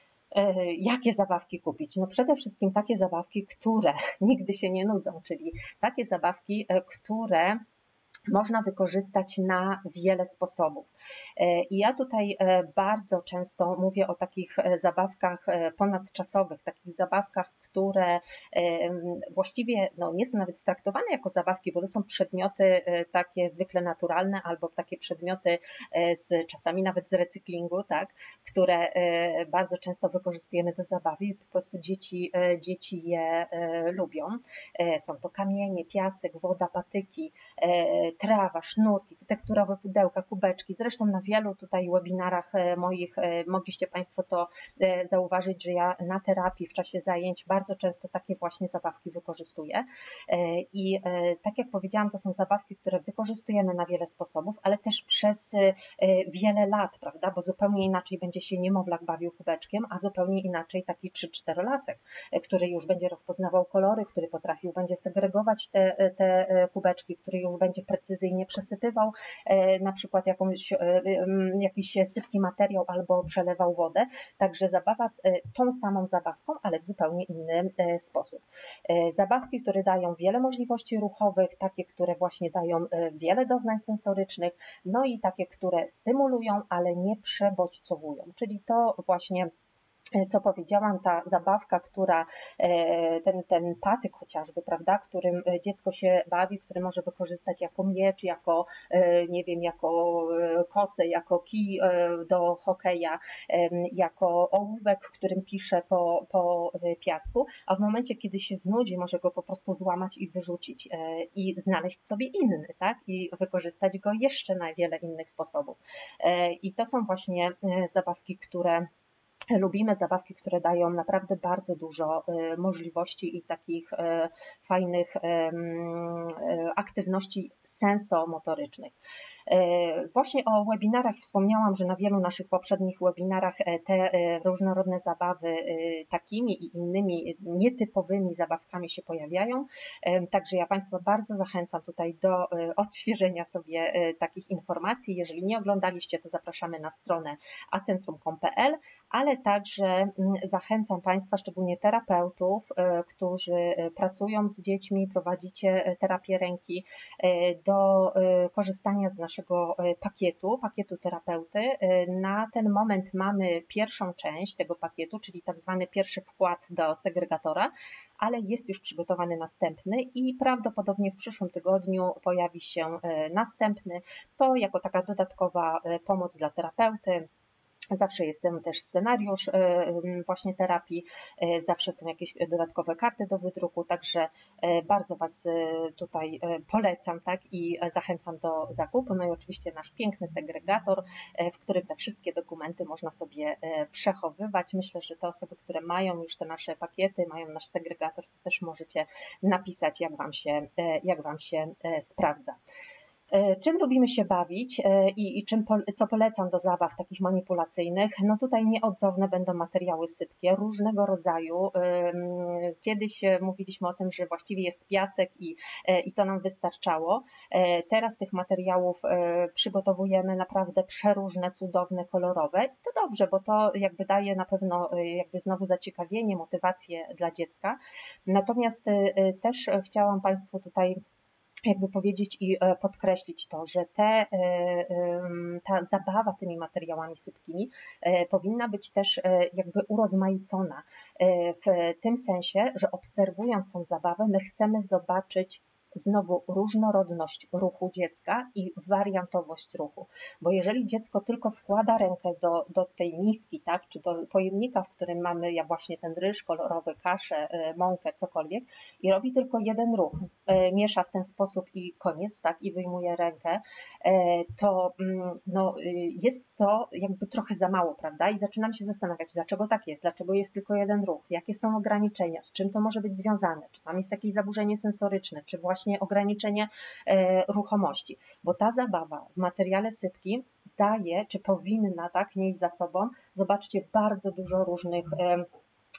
Jakie zabawki kupić? No przede wszystkim takie zabawki, które nigdy się nie nudzą, czyli takie zabawki, które można wykorzystać na wiele sposobów. I ja tutaj bardzo często mówię o takich zabawkach ponadczasowych, takich zabawkach, które właściwie no, nie są nawet traktowane jako zabawki, bo to są przedmioty takie zwykle naturalne albo takie przedmioty z, czasami nawet z recyklingu, tak, które bardzo często wykorzystujemy do zabawy i po prostu dzieci, dzieci je lubią. Są to kamienie, piasek, woda, patyki, trawa, sznurki, tekturowe pudełka, kubeczki. Zresztą na wielu tutaj webinarach moich mogliście Państwo to zauważyć, że ja na terapii w czasie zajęć bardzo często takie właśnie zabawki wykorzystuję. I tak jak powiedziałam, to są zabawki, które wykorzystujemy na wiele sposobów, ale też przez wiele lat, prawda? Bo zupełnie inaczej będzie się niemowlak bawił kubeczkiem, a zupełnie inaczej taki trzy-czterolatek, który już będzie rozpoznawał kolory, który potrafił będzie segregować te, te kubeczki, który już będzie precyzyjnie przesypywał na przykład jakąś, jakiś sypki materiał albo przelewał wodę. Także zabawa tą samą zabawką, ale w zupełnie inny sposób. Zabawki, które dają wiele możliwości ruchowych, takie, które właśnie dają wiele doznań sensorycznych, no i takie, które stymulują, ale nie przebodźcowują. Czyli to właśnie, co powiedziałam, ta zabawka, która, ten, ten patyk chociażby, prawda, którym dziecko się bawi, który może wykorzystać jako miecz, jako, nie wiem, jako kosę, jako kij do hokeja, jako ołówek, którym pisze po, po piasku, a w momencie, kiedy się znudzi, może go po prostu złamać i wyrzucić i znaleźć sobie inny, tak, i wykorzystać go jeszcze na wiele innych sposobów. I to są właśnie zabawki, które lubimy, zabawki, które dają naprawdę bardzo dużo możliwości i takich fajnych aktywności sensomotorycznych. Właśnie o webinarach wspomniałam, że na wielu naszych poprzednich webinarach te różnorodne zabawy takimi i innymi nietypowymi zabawkami się pojawiają. Także ja Państwa bardzo zachęcam tutaj do odświeżenia sobie takich informacji. Jeżeli nie oglądaliście, to zapraszamy na stronę acentrum kropka com kropka pe el, ale także zachęcam Państwa, szczególnie terapeutów, którzy pracują z dziećmi, prowadzicie terapię ręki, do korzystania z naszego pakietu, pakietu terapeuty. Na ten moment mamy pierwszą część tego pakietu, czyli tak zwany pierwszy wkład do segregatora, ale jest już przygotowany następny i prawdopodobnie w przyszłym tygodniu pojawi się następny. To jako taka dodatkowa pomoc dla terapeuty. Zawsze jest tam też scenariusz właśnie terapii, zawsze są jakieś dodatkowe karty do wydruku, także bardzo Was tutaj polecam, tak, i zachęcam do zakupu. No i oczywiście nasz piękny segregator, w którym te wszystkie dokumenty można sobie przechowywać. Myślę, że te osoby, które mają już te nasze pakiety, mają nasz segregator, to też możecie napisać, jak Wam się, jak Wam się sprawdza. Czym lubimy się bawić i, i czym, co polecam do zabaw takich manipulacyjnych? No tutaj nieodzowne będą materiały sypkie, różnego rodzaju. Kiedyś mówiliśmy o tym, że właściwie jest piasek i, i to nam wystarczało. Teraz tych materiałów przygotowujemy naprawdę przeróżne, cudowne, kolorowe. To dobrze, bo to jakby daje na pewno jakby znowu zaciekawienie, motywację dla dziecka. Natomiast też chciałam Państwu tutaj jakby powiedzieć i podkreślić to, że te, ta zabawa tymi materiałami sypkimi powinna być też jakby urozmaicona w tym sensie, że obserwując tą zabawę, my chcemy zobaczyć znowu różnorodność ruchu dziecka i wariantowość ruchu. Bo jeżeli dziecko tylko wkłada rękę do, do tej miski, tak, czy do pojemnika, w którym mamy ja właśnie ten ryż kolorowy, kaszę, mąkę, cokolwiek i robi tylko jeden ruch, miesza w ten sposób i koniec, tak, i wyjmuje rękę, to no, jest to jakby trochę za mało, prawda? I zaczynam się zastanawiać, dlaczego tak jest, dlaczego jest tylko jeden ruch, jakie są ograniczenia, z czym to może być związane, czy tam jest jakieś zaburzenie sensoryczne, czy właśnie ograniczenie ruchomości, bo ta zabawa w materiale sypki daje, czy powinna tak nieść za sobą, zobaczcie, bardzo dużo różnych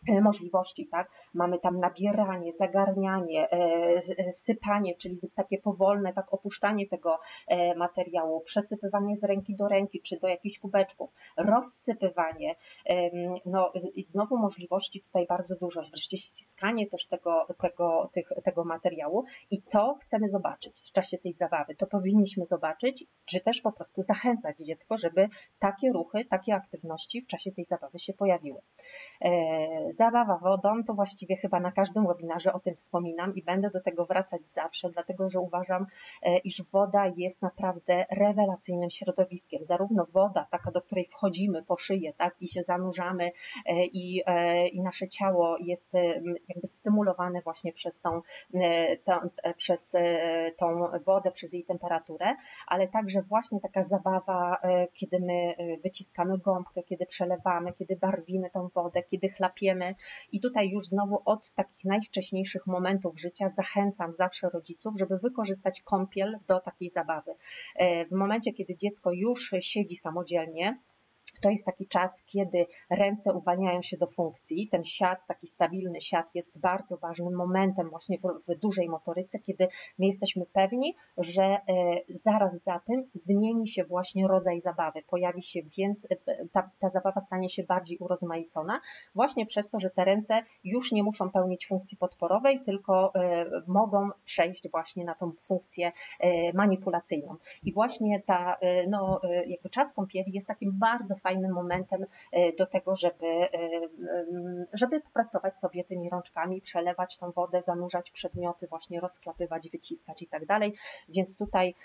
możliwości, tak? Mamy tam nabieranie, zagarnianie, sypanie, czyli takie powolne tak opuszczanie tego materiału, przesypywanie z ręki do ręki, czy do jakichś kubeczków, rozsypywanie, no i znowu możliwości tutaj bardzo dużo, wreszcie ściskanie też tego, tego, tych, tego materiału i to chcemy zobaczyć w czasie tej zabawy, to powinniśmy zobaczyć, czy też po prostu zachęcać dziecko, żeby takie ruchy, takie aktywności w czasie tej zabawy się pojawiły. Zabawa wodą, to właściwie chyba na każdym webinarze o tym wspominam i będę do tego wracać zawsze, dlatego że uważam, iż woda jest naprawdę rewelacyjnym środowiskiem. Zarówno woda, taka, do której wchodzimy po szyję, tak, i się zanurzamy i, i nasze ciało jest jakby stymulowane właśnie przez tą, tą, przez tą wodę, przez jej temperaturę, ale także właśnie taka zabawa, kiedy my wyciskamy gąbkę, kiedy przelewamy, kiedy barwimy tą wodę, kiedy chlapiemy i tutaj już znowu od takich najwcześniejszych momentów życia zachęcam zawsze rodziców, żeby wykorzystać kąpiel do takiej zabawy. W momencie, kiedy dziecko już siedzi samodzielnie, to jest taki czas, kiedy ręce uwalniają się do funkcji. Ten siad, taki stabilny siad jest bardzo ważnym momentem właśnie w, w dużej motoryce, kiedy my jesteśmy pewni, że zaraz za tym zmieni się właśnie rodzaj zabawy. Pojawi się więc, ta, ta zabawa stanie się bardziej urozmaicona właśnie przez to, że te ręce już nie muszą pełnić funkcji podporowej, tylko mogą przejść właśnie na tą funkcję manipulacyjną. I właśnie ta, no, jakby czas kąpieli jest takim bardzo fajnym momentem do tego, żeby, żeby popracować sobie tymi rączkami, przelewać tą wodę, zanurzać przedmioty, właśnie rozklapywać, wyciskać i tak dalej. Więc tutaj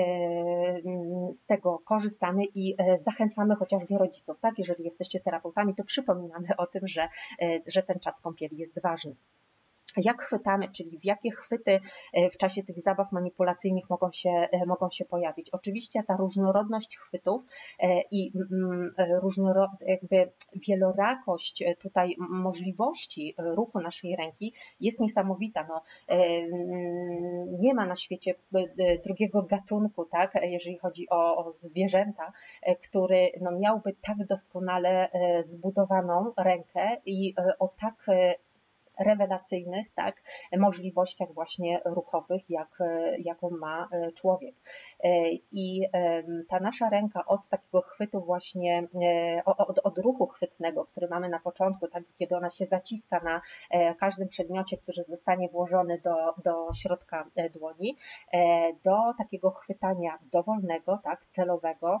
z tego korzystamy i zachęcamy chociażby rodziców, tak? Jeżeli jesteście terapeutami, to przypominamy o tym, że, że ten czas kąpieli jest ważny. Jak chwytamy, czyli w jakie chwyty w czasie tych zabaw manipulacyjnych mogą się, mogą się pojawić. Oczywiście ta różnorodność chwytów i różnorodność, jakby wielorakość tutaj możliwości ruchu naszej ręki jest niesamowita. No, nie ma na świecie drugiego gatunku, tak, jeżeli chodzi o, o zwierzęta, który no, miałby tak doskonale zbudowaną rękę i o tak rewelacyjnych, tak, możliwościach właśnie ruchowych, jak, jaką ma człowiek. I ta nasza ręka od takiego chwytu właśnie, od, od ruchu chwytnego, który mamy na początku, tak, kiedy ona się zaciska na każdym przedmiocie, który zostanie włożony do, do środka dłoni, do takiego chwytania dowolnego, tak, celowego,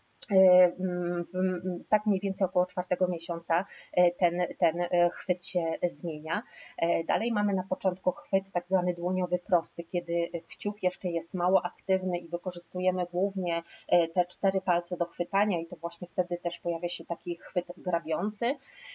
tak mniej więcej około czwartego miesiąca ten, ten chwyt się zmienia. Dalej mamy na początku chwyt tak zwany dłoniowy prosty, kiedy kciuk jeszcze jest mało aktywny i wykorzystujemy głównie te cztery palce do chwytania i to właśnie wtedy też pojawia się taki chwyt grabiący.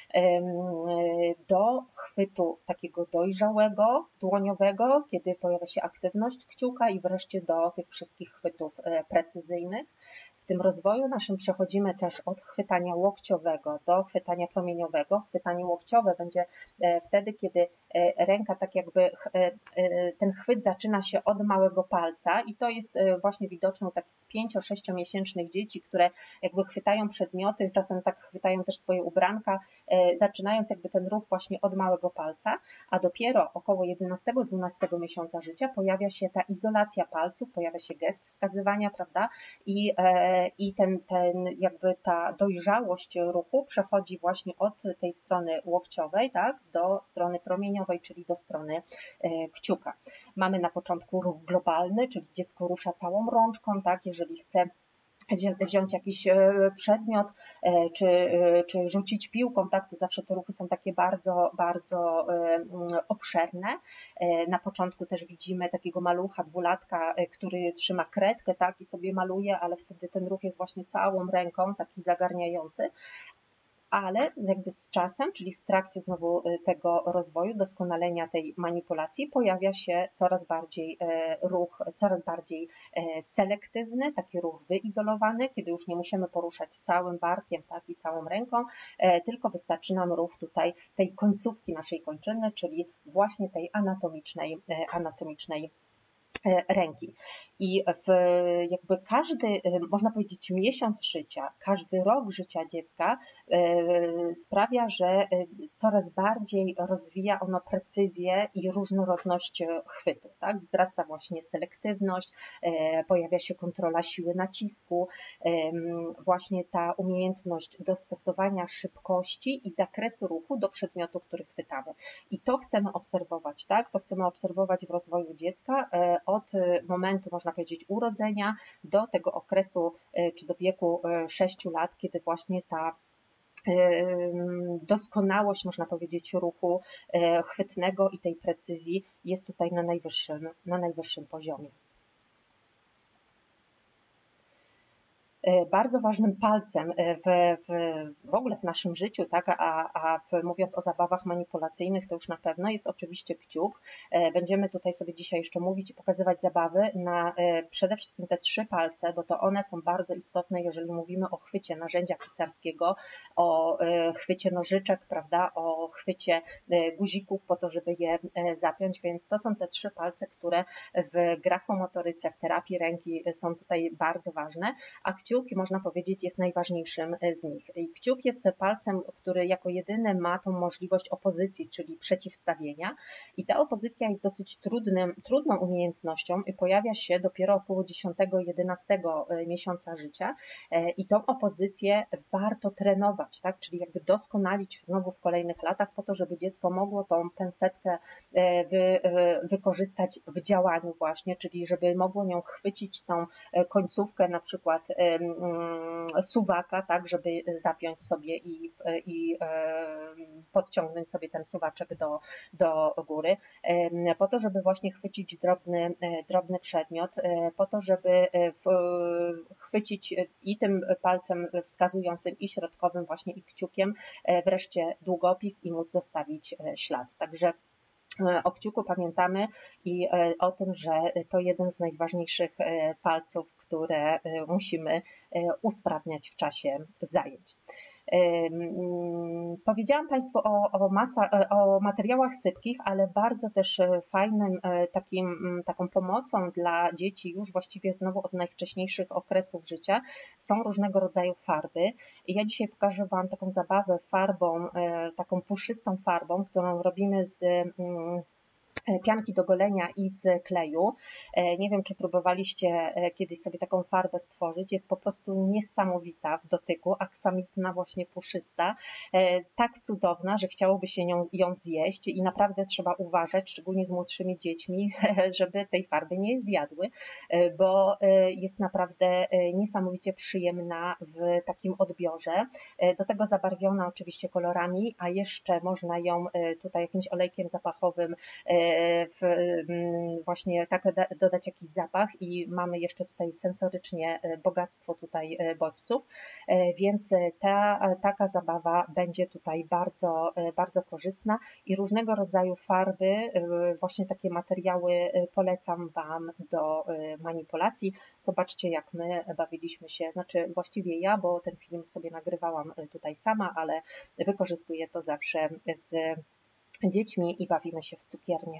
Do chwytu takiego dojrzałego, dłoniowego, kiedy pojawia się aktywność kciuka i wreszcie do tych wszystkich chwytów precyzyjnych. W tym rozwoju naszym przechodzimy też od chwytania łokciowego do chwytania promieniowego. Chwytanie łokciowe będzie wtedy, kiedy ręka tak jakby, ten chwyt zaczyna się od małego palca i to jest właśnie widoczne u takich pięcio-sześciomiesięcznych dzieci, które jakby chwytają przedmioty, czasem tak chwytają też swoje ubranka, zaczynając jakby ten ruch właśnie od małego palca, a dopiero około jedenastego dwunastego miesiąca życia pojawia się ta izolacja palców, pojawia się gest wskazywania, prawda, i, i ten, ten jakby ta dojrzałość ruchu przechodzi właśnie od tej strony łokciowej, tak, do strony promieniowej, czyli do strony kciuka. Mamy na początku ruch globalny, czyli dziecko rusza całą rączką, tak, jeżeli chce wziąć jakiś przedmiot, czy, czy rzucić piłką, tak, to zawsze te ruchy są takie bardzo, bardzo obszerne. Na początku też widzimy takiego malucha, dwulatka, który trzyma kredkę, tak, i sobie maluje, ale wtedy ten ruch jest właśnie całą ręką, taki zagarniający. Ale jakby z czasem, czyli w trakcie znowu tego rozwoju, doskonalenia tej manipulacji pojawia się coraz bardziej ruch, coraz bardziej selektywny, taki ruch wyizolowany, kiedy już nie musimy poruszać całym barkiem, tak, i całą ręką, tylko wystarczy nam ruch tutaj tej końcówki naszej kończyny, czyli właśnie tej anatomicznej, anatomicznej ręki. I w jakby każdy, można powiedzieć, miesiąc życia, każdy rok życia dziecka sprawia, że coraz bardziej rozwija ono precyzję i różnorodność chwytu. Tak? Wzrasta właśnie selektywność, pojawia się kontrola siły nacisku, właśnie ta umiejętność dostosowania szybkości i zakresu ruchu do przedmiotu, który chwytamy. I to chcemy obserwować, tak? To chcemy obserwować w rozwoju dziecka od momentu, można powiedzieć, urodzenia do tego okresu, czy do wieku sześciu lat, kiedy właśnie ta doskonałość, można powiedzieć, ruchu chwytnego i tej precyzji jest tutaj na najwyższym, na najwyższym poziomie. Bardzo ważnym palcem w, w, w ogóle w naszym życiu, tak, a, a w, mówiąc o zabawach manipulacyjnych, to już na pewno jest oczywiście kciuk. Będziemy tutaj sobie dzisiaj jeszcze mówić i pokazywać zabawy na przede wszystkim te trzy palce, bo to one są bardzo istotne, jeżeli mówimy o chwycie narzędzia pisarskiego, o chwycie nożyczek, prawda, o chwycie guzików po to, żeby je zapiąć, więc to są te trzy palce, które w grafomotoryce, w terapii ręki są tutaj bardzo ważne, a kciuk, można powiedzieć, jest najważniejszym z nich. I kciuk jest palcem, który jako jedyny ma tą możliwość opozycji, czyli przeciwstawienia. I ta opozycja jest dosyć trudnym, trudną umiejętnością i pojawia się dopiero około dziesiątego jedenastego miesiąca życia. I tą opozycję warto trenować, tak? Czyli jakby doskonalić znowu w kolejnych latach po to, żeby dziecko mogło tą pensetkę wy, wykorzystać w działaniu właśnie, czyli żeby mogło nią chwycić tą końcówkę na przykład suwaka, tak, żeby zapiąć sobie i, i podciągnąć sobie ten suwaczek do, do góry, po to, żeby właśnie chwycić drobny, drobny przedmiot, po to, żeby chwycić i tym palcem wskazującym i środkowym właśnie i kciukiem wreszcie długopis i móc zostawić ślad. Także o kciuku pamiętamy i o tym, że to jeden z najważniejszych palców, które musimy usprawniać w czasie zajęć. Powiedziałam Państwu o, o, masa, o materiałach sypkich, ale bardzo też fajnym takim, taką pomocą dla dzieci już właściwie znowu od najwcześniejszych okresów życia są różnego rodzaju farby. I ja dzisiaj pokażę Wam taką zabawę farbą, taką puszystą farbą, którą robimy z pianki do golenia i z kleju. Nie wiem, czy próbowaliście kiedyś sobie taką farbę stworzyć. Jest po prostu niesamowita w dotyku, aksamitna, właśnie puszysta. Tak cudowna, że chciałoby się ją, ją zjeść i naprawdę trzeba uważać, szczególnie z młodszymi dziećmi, żeby tej farby nie zjadły, bo jest naprawdę niesamowicie przyjemna w takim odbiorze. Do tego zabarwiona oczywiście kolorami, a jeszcze można ją tutaj jakimś olejkiem zapachowym w, właśnie tak dodać jakiś zapach i mamy jeszcze tutaj sensorycznie bogactwo tutaj bodźców, więc ta, taka zabawa będzie tutaj bardzo, bardzo korzystna i różnego rodzaju farby, właśnie takie materiały polecam Wam do manipulacji. Zobaczcie, jak my bawiliśmy się, znaczy właściwie ja, bo ten film sobie nagrywałam tutaj sama, ale wykorzystuję to zawsze z dziećmi i bawimy się w cukiernię.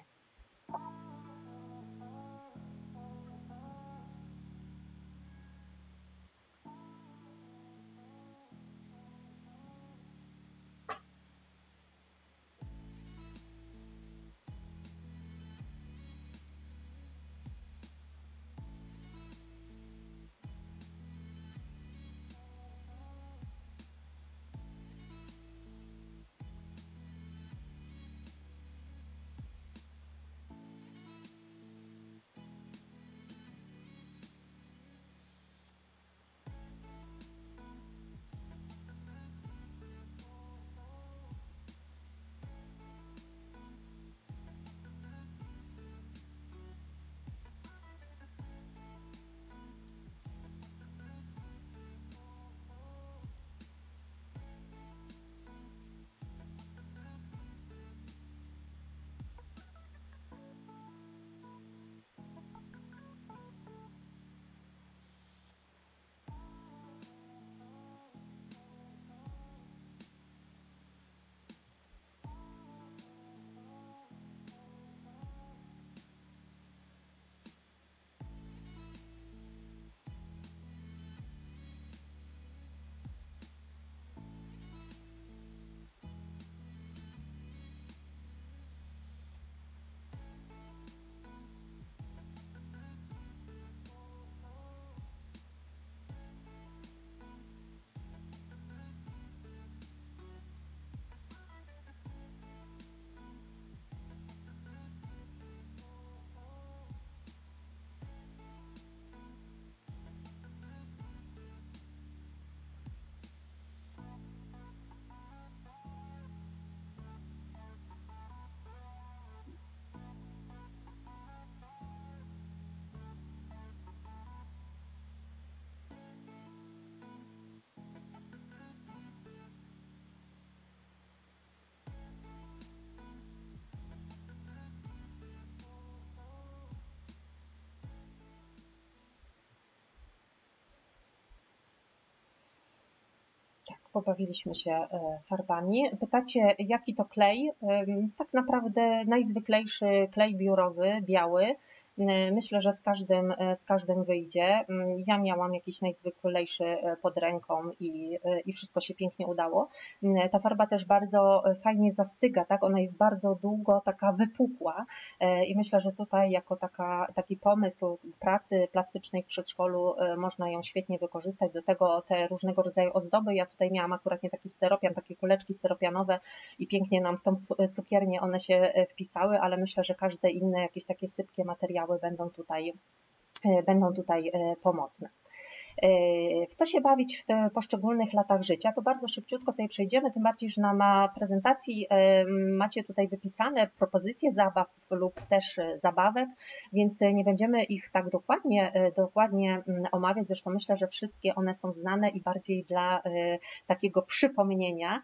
pobawiliśmy się farbami. Pytacie, jaki to klej? Tak naprawdę najzwyklejszy klej biurowy, biały. Myślę, że z każdym, z każdym wyjdzie. Ja miałam jakiś najzwyklejszy pod ręką i, i wszystko się pięknie udało. Ta farba też bardzo fajnie zastyga, tak? Ona jest bardzo długo taka wypukła i myślę, że tutaj jako taka, taki pomysł pracy plastycznej w przedszkolu można ją świetnie wykorzystać. Do tego te różnego rodzaju ozdoby. Ja tutaj miałam akurat nie taki steropian, takie kuleczki steropianowe i pięknie nam w tą cukiernię one się wpisały, ale myślę, że każde inne jakieś takie sypkie materiały będą tutaj, będą tutaj pomocne. W co się bawić w tych poszczególnych latach życia, to bardzo szybciutko sobie przejdziemy, tym bardziej, że na prezentacji macie tutaj wypisane propozycje zabaw lub też zabawek, więc nie będziemy ich tak dokładnie, dokładnie omawiać, zresztą myślę, że wszystkie one są znane i bardziej dla takiego przypomnienia.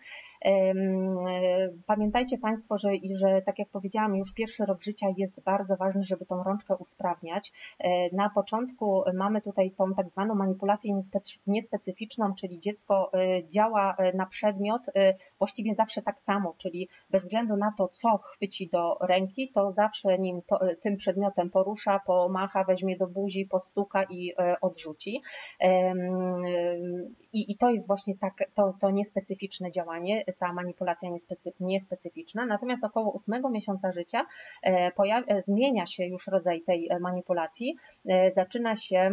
Pamiętajcie Państwo, że, że tak jak powiedziałam, już pierwszy rok życia jest bardzo ważny, żeby tą rączkę usprawniać. Na początku mamy tutaj tą tak zwaną manipulację niespecyficzną, czyli dziecko działa na przedmiot właściwie zawsze tak samo, czyli bez względu na to, co chwyci do ręki, to zawsze nim tym przedmiotem porusza, pomacha, weźmie do buzi, postuka i odrzuci. I, i to jest właśnie tak, to, to niespecyficzne działanie, ta manipulacja niespecy, niespecyficzna. Natomiast około ósmego miesiąca życia pojawia, zmienia się już rodzaj tej manipulacji, zaczyna się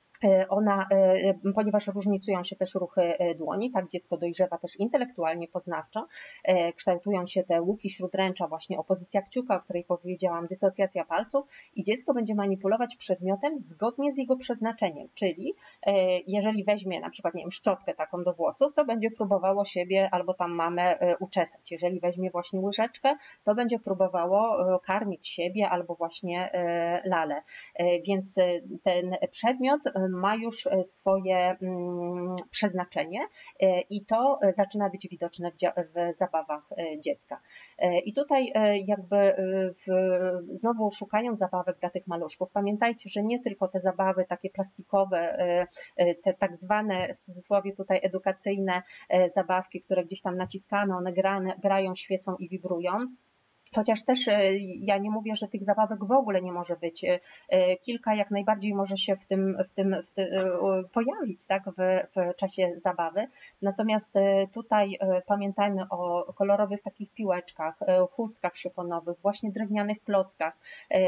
ona, ponieważ różnicują się też ruchy dłoni, tak dziecko dojrzewa też intelektualnie, poznawczo, kształtują się te łuki śródręcza, właśnie opozycja kciuka, o której powiedziałam, dysocjacja palców i dziecko będzie manipulować przedmiotem zgodnie z jego przeznaczeniem, czyli jeżeli weźmie na przykład, nie wiem, szczotkę taką do włosów, to będzie próbowało siebie albo tam mamę uczesać. Jeżeli weźmie właśnie łyżeczkę, to będzie próbowało karmić siebie albo właśnie lalę. Więc ten przedmiot ma już swoje przeznaczenie i to zaczyna być widoczne w zabawach dziecka. I tutaj jakby w, znowu szukając zabawek dla tych maluszków, pamiętajcie, że nie tylko te zabawy takie plastikowe, te tak zwane w cudzysłowie tutaj edukacyjne zabawki, które gdzieś tam naciskamy, one grane, grają, świecą i wibrują. Chociaż też ja nie mówię, że tych zabawek w ogóle nie może być. Kilka jak najbardziej może się w tym, w tym, w tym pojawić, tak, w, w czasie zabawy. Natomiast tutaj pamiętajmy o kolorowych takich piłeczkach, chustkach szyfonowych, właśnie drewnianych klockach,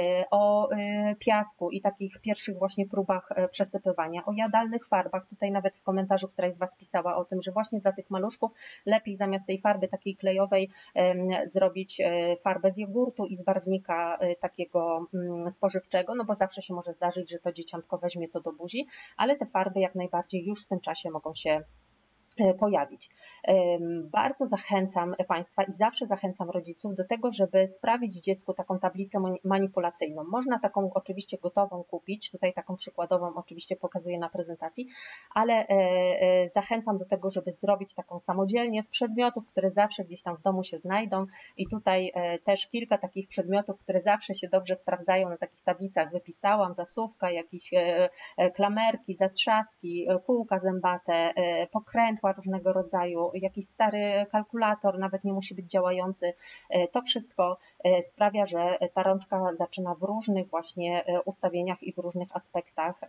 o piasku i takich pierwszych właśnie próbach przesypywania, o jadalnych farbach. Tutaj nawet w komentarzu któraś z Was pisała o tym, że właśnie dla tych maluszków lepiej zamiast tej farby takiej klejowej zrobić farbę z jogurtu i z barwnika takiego spożywczego, no bo zawsze się może zdarzyć, że to dzieciątko weźmie to do buzi, ale te farby jak najbardziej już w tym czasie mogą się pojawić. Bardzo zachęcam Państwa i zawsze zachęcam rodziców do tego, żeby sprawić dziecku taką tablicę manipulacyjną. Można taką oczywiście gotową kupić, tutaj taką przykładową oczywiście pokazuję na prezentacji, ale zachęcam do tego, żeby zrobić taką samodzielnie z przedmiotów, które zawsze gdzieś tam w domu się znajdą i tutaj też kilka takich przedmiotów, które zawsze się dobrze sprawdzają na takich tablicach wypisałam, zasuwka, jakieś klamerki, zatrzaski, kółka zębate, pokrętła różnego rodzaju, jakiś stary kalkulator, nawet nie musi być działający. To wszystko sprawia, że ta rączka zaczyna w różnych właśnie ustawieniach i w różnych aspektach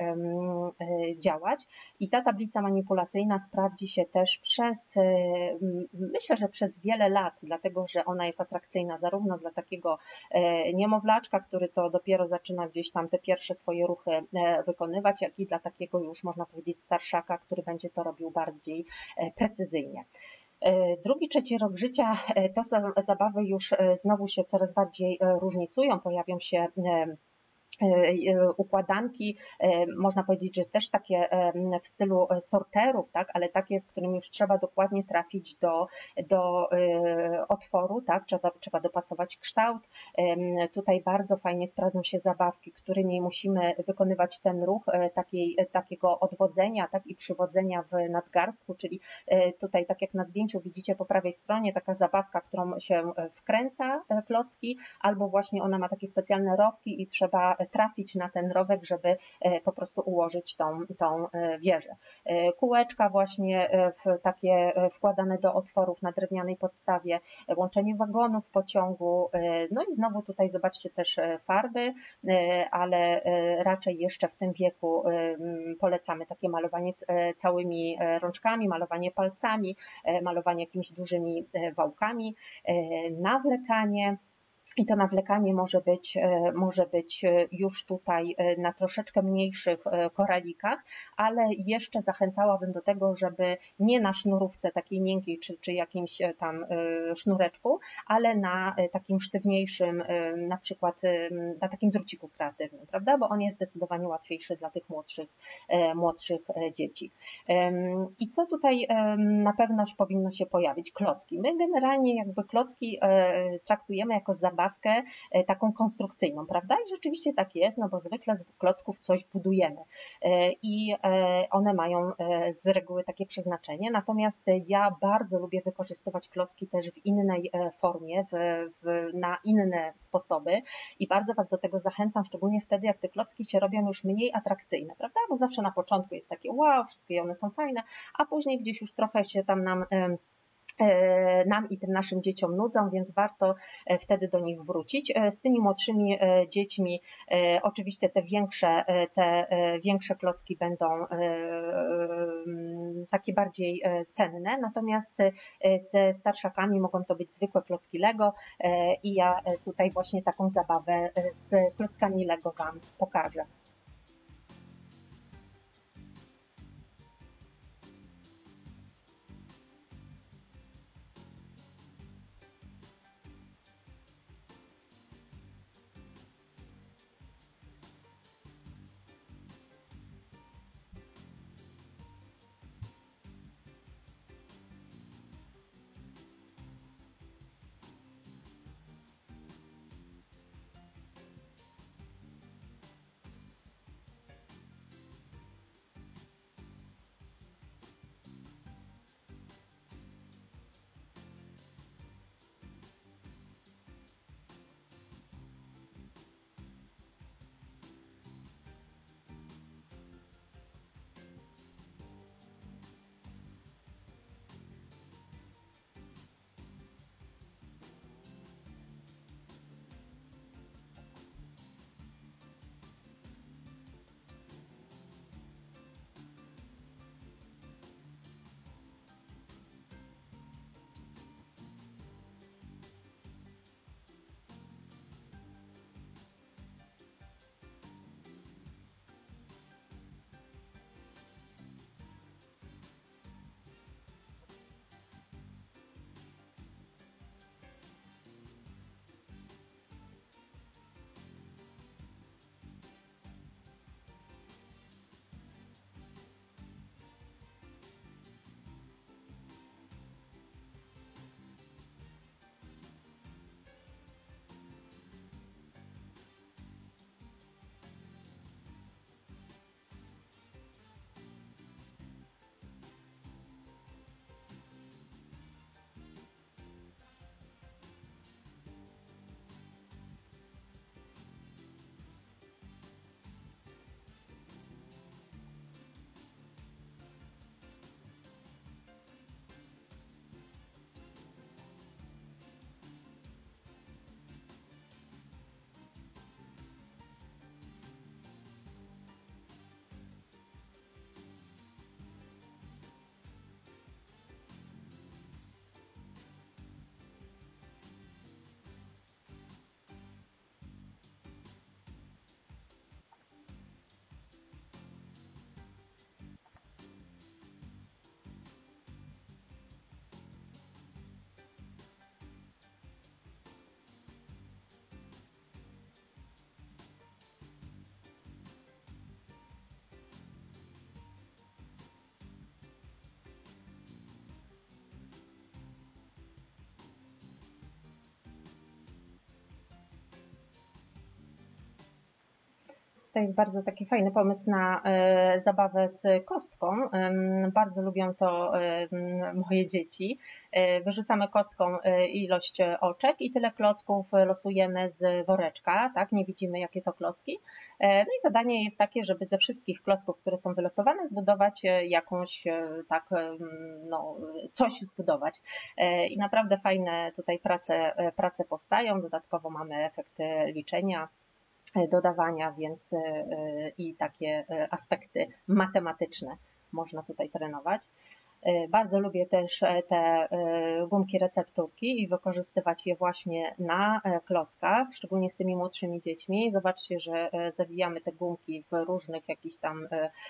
działać. I ta tablica manipulacyjna sprawdzi się też przez, myślę, że przez wiele lat, dlatego że ona jest atrakcyjna zarówno dla takiego niemowlaczka, który to dopiero zaczyna gdzieś tam te pierwsze swoje ruchy wykonywać, jak i dla takiego już można powiedzieć starszaka, który będzie to robił bardziej precyzyjnie. Drugi, trzeci rok życia to zabawy już znowu się coraz bardziej różnicują, pojawią się układanki, można powiedzieć, że też takie w stylu sorterów, tak, ale takie, w którym już trzeba dokładnie trafić do, do otworu, tak, trzeba, trzeba dopasować kształt. Tutaj bardzo fajnie sprawdzą się zabawki, którymi musimy wykonywać ten ruch takiej, takiego odwodzenia, tak, i przywodzenia w nadgarstku, czyli tutaj, tak jak na zdjęciu widzicie po prawej stronie, taka zabawka, którą się wkręca klocki, albo właśnie ona ma takie specjalne rowki i trzeba trafić na ten rowek, żeby po prostu ułożyć tą, tą wieżę. Kółeczka właśnie w takie wkładane do otworów na drewnianej podstawie, łączenie wagonów w pociągu, no i znowu tutaj zobaczcie też farby, ale raczej jeszcze w tym wieku polecamy takie malowanie całymi rączkami, malowanie palcami, malowanie jakimiś dużymi wałkami, nawlekanie. I to nawlekanie może być, może być już tutaj na troszeczkę mniejszych koralikach, ale jeszcze zachęcałabym do tego, żeby nie na sznurówce takiej miękkiej czy, czy jakimś tam sznureczku, ale na takim sztywniejszym, na przykład na takim druciku kreatywnym, prawda? Bo on jest zdecydowanie łatwiejszy dla tych młodszych, młodszych dzieci. I co tutaj na pewno powinno się pojawić? Klocki. My generalnie jakby klocki traktujemy jako zabawkę taką konstrukcyjną, prawda? I rzeczywiście tak jest, no bo zwykle z klocków coś budujemy i one mają z reguły takie przeznaczenie, natomiast ja bardzo lubię wykorzystywać klocki też w innej formie, w, w, na inne sposoby i bardzo Was do tego zachęcam, szczególnie wtedy, jak te klocki się robią już mniej atrakcyjne, prawda? Bo zawsze na początku jest takie wow, wszystkie one są fajne, a później gdzieś już trochę się tam nam nam i tym naszym dzieciom nudzą, więc warto wtedy do nich wrócić. Z tymi młodszymi dziećmi oczywiście te większe, te większe klocki będą takie bardziej cenne, natomiast ze starszakami mogą to być zwykłe klocki Lego i ja tutaj właśnie taką zabawę z klockami Lego Wam pokażę. tutaj jest bardzo taki fajny pomysł na e, zabawę z kostką. E, bardzo lubią to e, moje dzieci. E, wyrzucamy kostką e, ilość oczek i tyle klocków losujemy z woreczka, tak? Nie widzimy, jakie to klocki. E, no i zadanie jest takie, żeby ze wszystkich klocków, które są wylosowane, zbudować jakąś, e, tak, e, no, coś zbudować. E, I naprawdę fajne tutaj prace, prace powstają. Dodatkowo mamy efekty liczenia, dodawania, więc i takie aspekty matematyczne można tutaj trenować. Bardzo lubię też te gumki recepturki i wykorzystywać je właśnie na klockach, szczególnie z tymi młodszymi dziećmi. Zobaczcie, że zawijamy te gumki w różnych jakichś tam,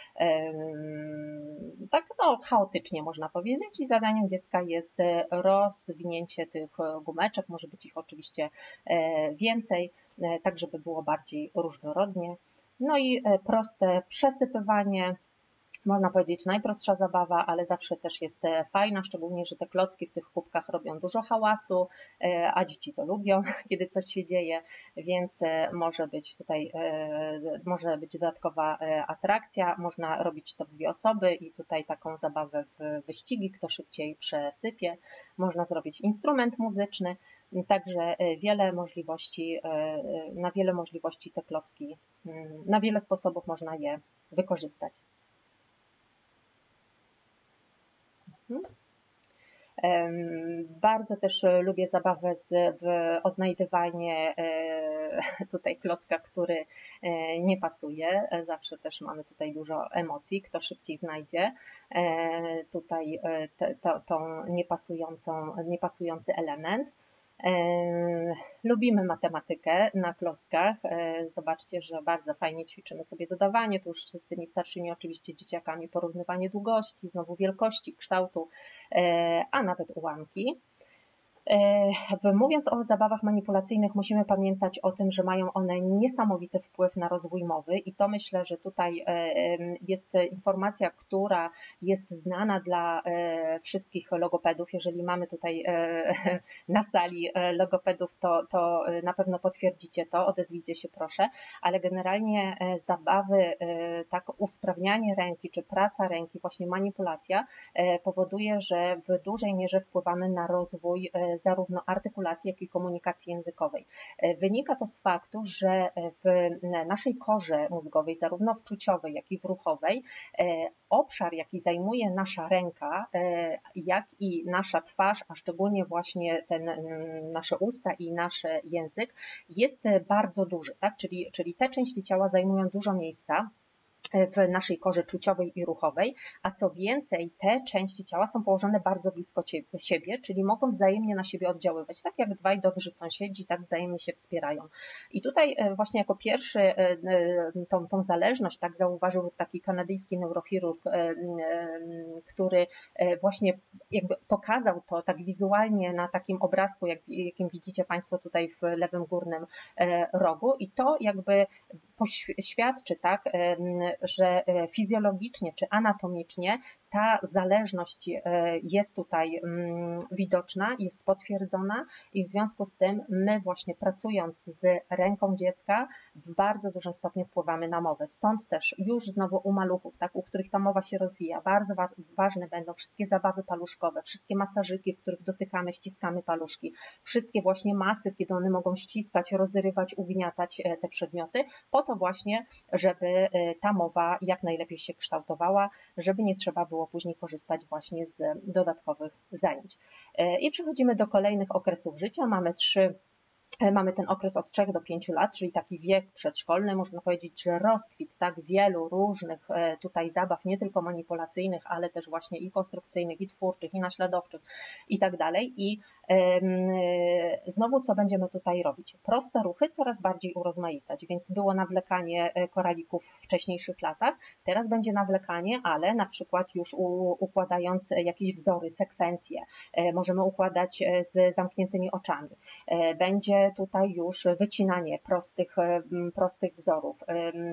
tak no chaotycznie można powiedzieć, i zadaniem dziecka jest rozwinięcie tych gumeczek, może być ich oczywiście więcej, tak żeby było bardziej różnorodnie. No i proste przesypywanie. Można powiedzieć najprostsza zabawa, ale zawsze też jest fajna, szczególnie, że te klocki w tych kubkach robią dużo hałasu, a dzieci to lubią, kiedy coś się dzieje, więc może być tutaj, może być dodatkowa atrakcja, można robić to w dwie osoby i tutaj taką zabawę w wyścigi, kto szybciej przesypie, można zrobić instrument muzyczny, także wiele możliwości, na wiele możliwości te klocki, na wiele sposobów można je wykorzystać. Bardzo też lubię zabawę z, w odnajdywanie tutaj klocka, który nie pasuje. Zawsze też mamy tutaj dużo emocji, kto szybciej znajdzie tutaj te, to, tą niepasującą, niepasujący element. Lubimy matematykę na klockach. Zobaczcie, że bardzo fajnie ćwiczymy sobie dodawanie, tu już z tymi starszymi oczywiście dzieciakami porównywanie długości, znowu wielkości, kształtu, a nawet ułamki. Mówiąc o zabawach manipulacyjnych, musimy pamiętać o tym, że mają one niesamowity wpływ na rozwój mowy i to myślę, że tutaj jest informacja, która jest znana dla wszystkich logopedów. Jeżeli mamy tutaj na sali logopedów, to, to na pewno potwierdzicie to, odezwijcie się proszę, ale generalnie zabawy, tak usprawnianie ręki czy praca ręki, właśnie manipulacja powoduje, że w dużej mierze wpływamy na rozwój zarówno artykulacji, jak i komunikacji językowej. Wynika to z faktu, że w naszej korze mózgowej, zarówno w czuciowej, jak i w ruchowej, obszar, jaki zajmuje nasza ręka, jak i nasza twarz, a szczególnie właśnie ten, nasze usta i nasz język, jest bardzo duży, tak? Czyli, czyli te części ciała zajmują dużo miejsca w naszej korze czuciowej i ruchowej, a co więcej, te części ciała są położone bardzo blisko siebie, czyli mogą wzajemnie na siebie oddziaływać. Tak jak dwaj dobrzy sąsiedzi, tak wzajemnie się wspierają. I tutaj właśnie jako pierwszy tą, tą zależność tak zauważył taki kanadyjski neurochirurg, który właśnie jakby pokazał to tak wizualnie na takim obrazku, jak, jakim widzicie Państwo tutaj w lewym górnym rogu, i to jakby świadczy, tak, że fizjologicznie czy anatomicznie ta zależność jest tutaj widoczna, jest potwierdzona i w związku z tym my właśnie pracując z ręką dziecka w bardzo dużym stopniu wpływamy na mowę. Stąd też już znowu u maluchów, tak, u których ta mowa się rozwija, bardzo wa ważne będą wszystkie zabawy paluszkowe, wszystkie masażyki, w których dotykamy, ściskamy paluszki, wszystkie właśnie masy, kiedy one mogą ściskać, rozrywać, ugniatać te przedmioty, po to właśnie, żeby ta mowa jak najlepiej się kształtowała, żeby nie trzeba było później korzystać właśnie z dodatkowych zajęć. I przechodzimy do kolejnych okresów życia. Mamy trzy Mamy ten okres od trzech do pięciu lat, czyli taki wiek przedszkolny, można powiedzieć, że rozkwit tak wielu różnych tutaj zabaw, nie tylko manipulacyjnych, ale też właśnie i konstrukcyjnych, i twórczych, i naśladowczych i tak dalej. I znowu co będziemy tutaj robić? Proste ruchy coraz bardziej urozmaicać, więc było nawlekanie koralików w wcześniejszych latach, teraz będzie nawlekanie, ale na przykład już układając jakieś wzory, sekwencje, możemy układać z zamkniętymi oczami. Będzie tutaj już wycinanie prostych, prostych wzorów.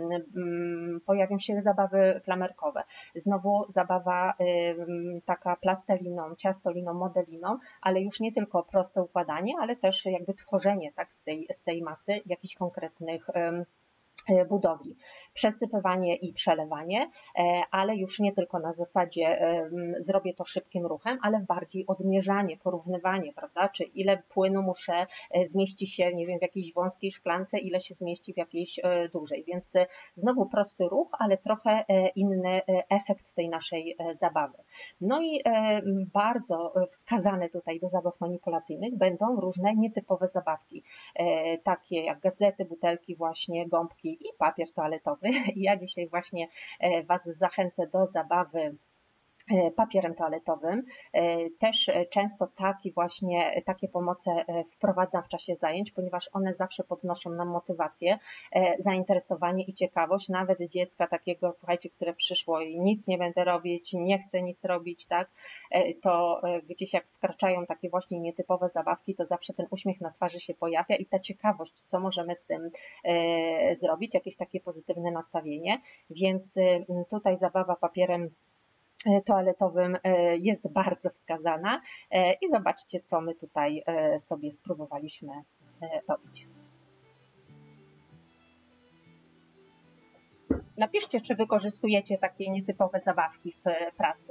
Pojawią się zabawy klamerkowe. Znowu zabawa taka plastelliną, ciastoliną, modeliną, ale już nie tylko proste układanie, ale też jakby tworzenie tak, z tej, z tej masy jakichś konkretnych budowli. Przesypywanie i przelewanie, ale już nie tylko na zasadzie zrobię to szybkim ruchem, ale bardziej odmierzanie, porównywanie, prawda, czy ile płynu muszę zmieści się, nie wiem, w jakiejś wąskiej szklance, ile się zmieści w jakiejś dużej, więc znowu prosty ruch, ale trochę inny efekt tej naszej zabawy. No i bardzo wskazane tutaj do zabaw manipulacyjnych będą różne nietypowe zabawki, takie jak gazety, butelki, właśnie gąbki i papier toaletowy. I ja dzisiaj właśnie Was zachęcę do zabawy papierem toaletowym. Też często taki właśnie, takie pomoce wprowadzam w czasie zajęć, ponieważ one zawsze podnoszą nam motywację, zainteresowanie i ciekawość, nawet dziecka takiego, słuchajcie, które przyszło i nic nie będę robić, nie chcę nic robić, tak, to gdzieś jak wkraczają takie właśnie nietypowe zabawki, to zawsze ten uśmiech na twarzy się pojawia i ta ciekawość, co możemy z tym zrobić, jakieś takie pozytywne nastawienie, więc tutaj zabawa papierem toaletowym jest bardzo wskazana i zobaczcie, co my tutaj sobie spróbowaliśmy robić. Napiszcie, czy wykorzystujecie takie nietypowe zabawki w pracy.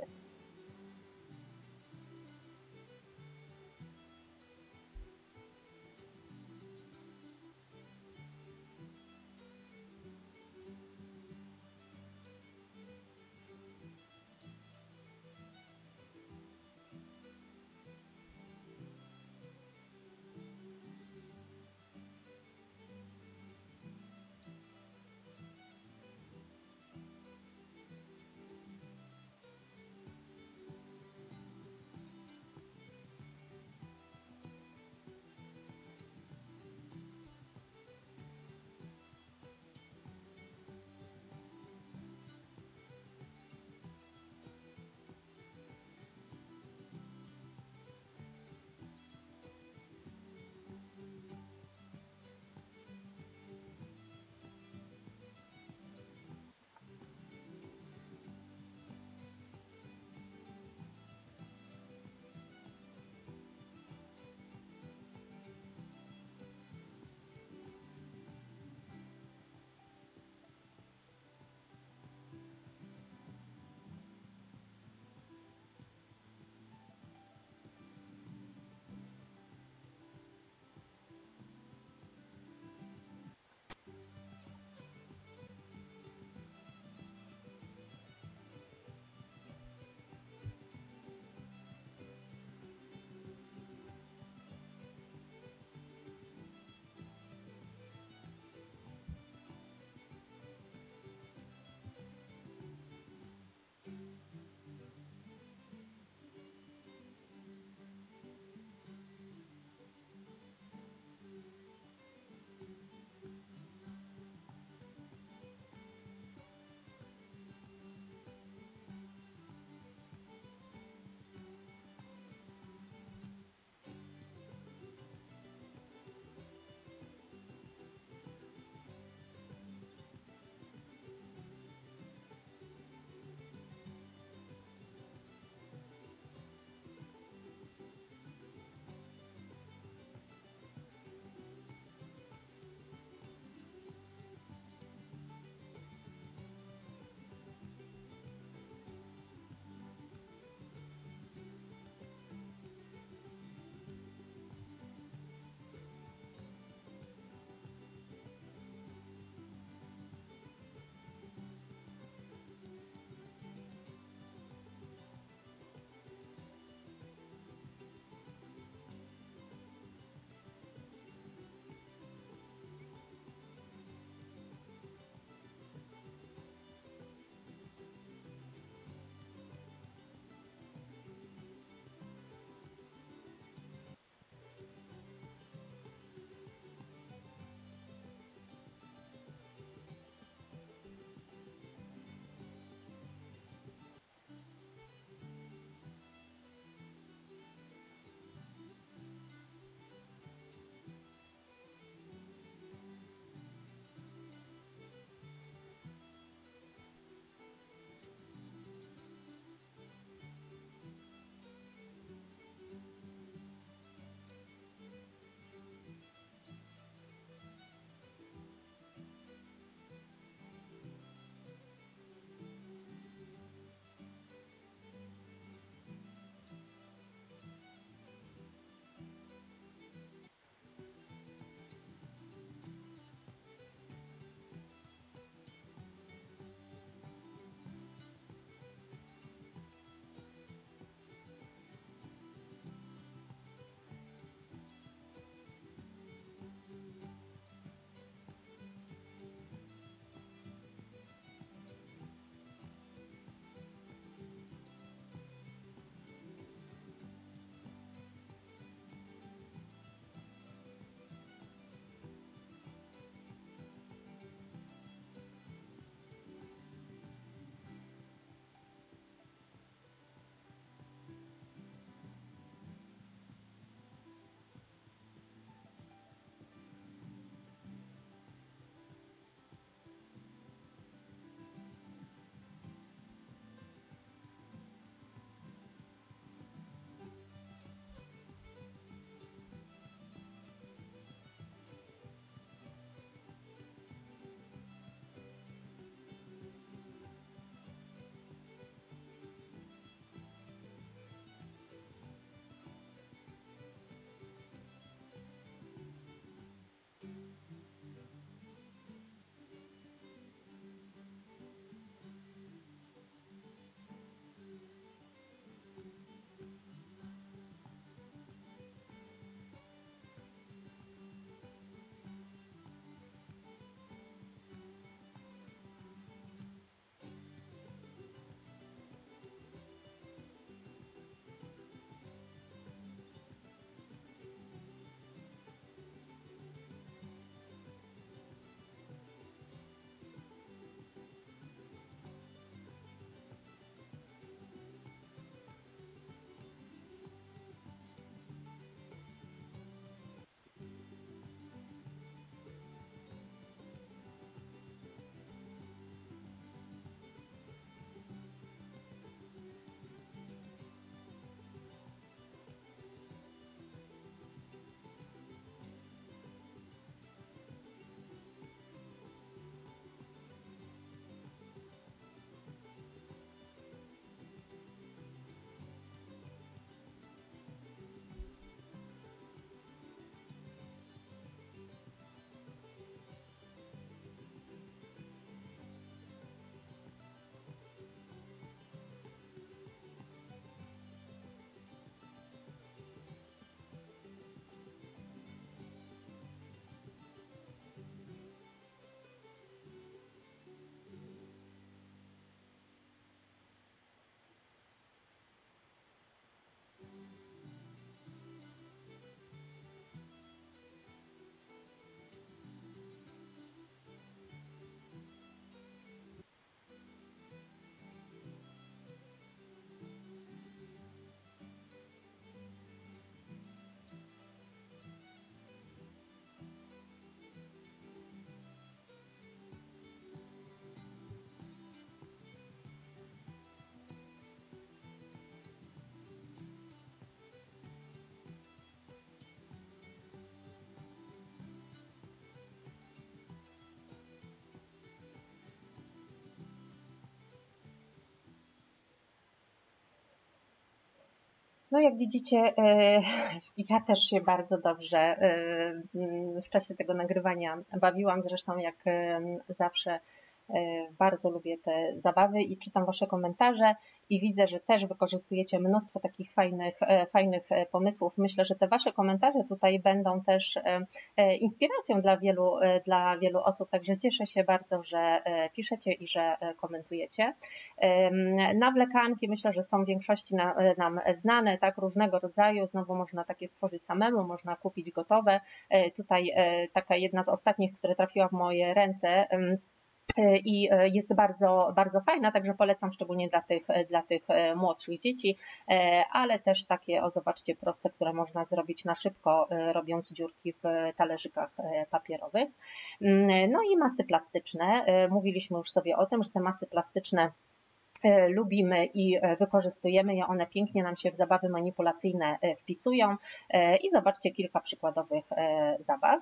No jak widzicie, ja też się bardzo dobrze w czasie tego nagrywania bawiłam, zresztą jak zawsze bardzo lubię te zabawy i czytam Wasze komentarze i widzę, że też wykorzystujecie mnóstwo takich fajnych, fajnych pomysłów. Myślę, że te Wasze komentarze tutaj będą też inspiracją dla wielu, dla wielu osób, także cieszę się bardzo, że piszecie i że komentujecie. Nawlekanki myślę, że są w większości nam znane, tak, różnego rodzaju. Znowu można takie stworzyć samemu, można kupić gotowe. Tutaj taka jedna z ostatnich, które trafiła w moje ręce, i jest bardzo, bardzo fajna, także polecam szczególnie dla tych, dla tych młodszych dzieci, ale też takie, o zobaczcie, proste, które można zrobić na szybko, robiąc dziurki w talerzykach papierowych. No i masy plastyczne. Mówiliśmy już sobie o tym, że te masy plastyczne lubimy i wykorzystujemy je, one pięknie nam się w zabawy manipulacyjne wpisują i zobaczcie kilka przykładowych zabaw.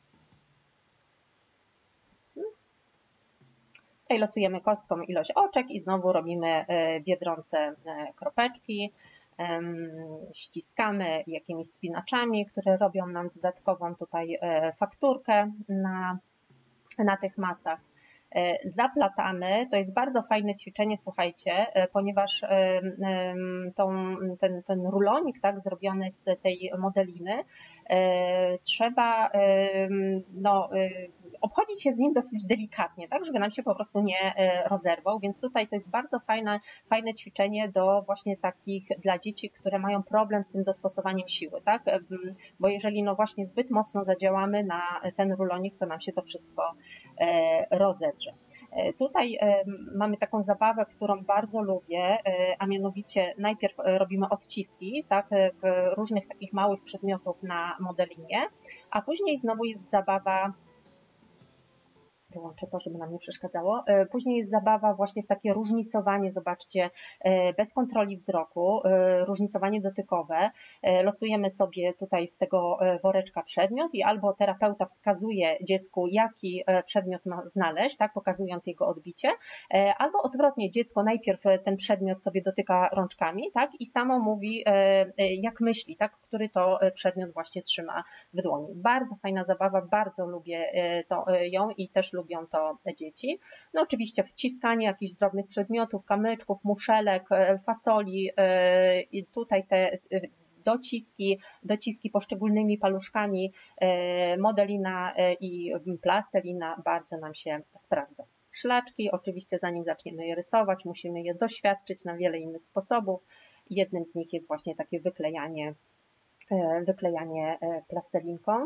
Tutaj losujemy kostką ilość oczek i znowu robimy biedrące kropeczki, ściskamy jakimiś spinaczami, które robią nam dodatkową tutaj fakturkę na, na tych masach. Zaplatamy, to jest bardzo fajne ćwiczenie, słuchajcie, ponieważ tą, ten, ten rulonik, tak, zrobiony z tej modeliny, trzeba no, obchodzić się z nim dosyć delikatnie, tak, żeby nam się po prostu nie rozerwał, więc tutaj to jest bardzo fajne, fajne ćwiczenie do właśnie takich dla dzieci, które mają problem z tym dostosowaniem siły, tak, bo jeżeli no właśnie zbyt mocno zadziałamy na ten rulonik, to nam się to wszystko rozedrze. Tutaj mamy taką zabawę, którą bardzo lubię, a mianowicie najpierw robimy odciski, tak, w różnych takich małych przedmiotów na modelinie, a później znowu jest zabawa, wyłączę to, żeby nam nie przeszkadzało. Później jest zabawa właśnie w takie różnicowanie, zobaczcie, bez kontroli wzroku, różnicowanie dotykowe. Losujemy sobie tutaj z tego woreczka przedmiot i albo terapeuta wskazuje dziecku, jaki przedmiot ma znaleźć, tak, pokazując jego odbicie, albo odwrotnie, dziecko najpierw ten przedmiot sobie dotyka rączkami, tak, i samo mówi, jak myśli, tak, który to przedmiot właśnie trzyma w dłoni. Bardzo fajna zabawa, bardzo lubię to, ją i też lubię lubią to dzieci. No oczywiście wciskanie jakichś drobnych przedmiotów, kamyczków, muszelek, fasoli i tutaj te dociski, dociski poszczególnymi paluszkami, modelina i plastelina bardzo nam się sprawdzą. Szlaczki, oczywiście zanim zaczniemy je rysować, musimy je doświadczyć na wiele innych sposobów. Jednym z nich jest właśnie takie wyklejanie, wyklejanie plastelinką.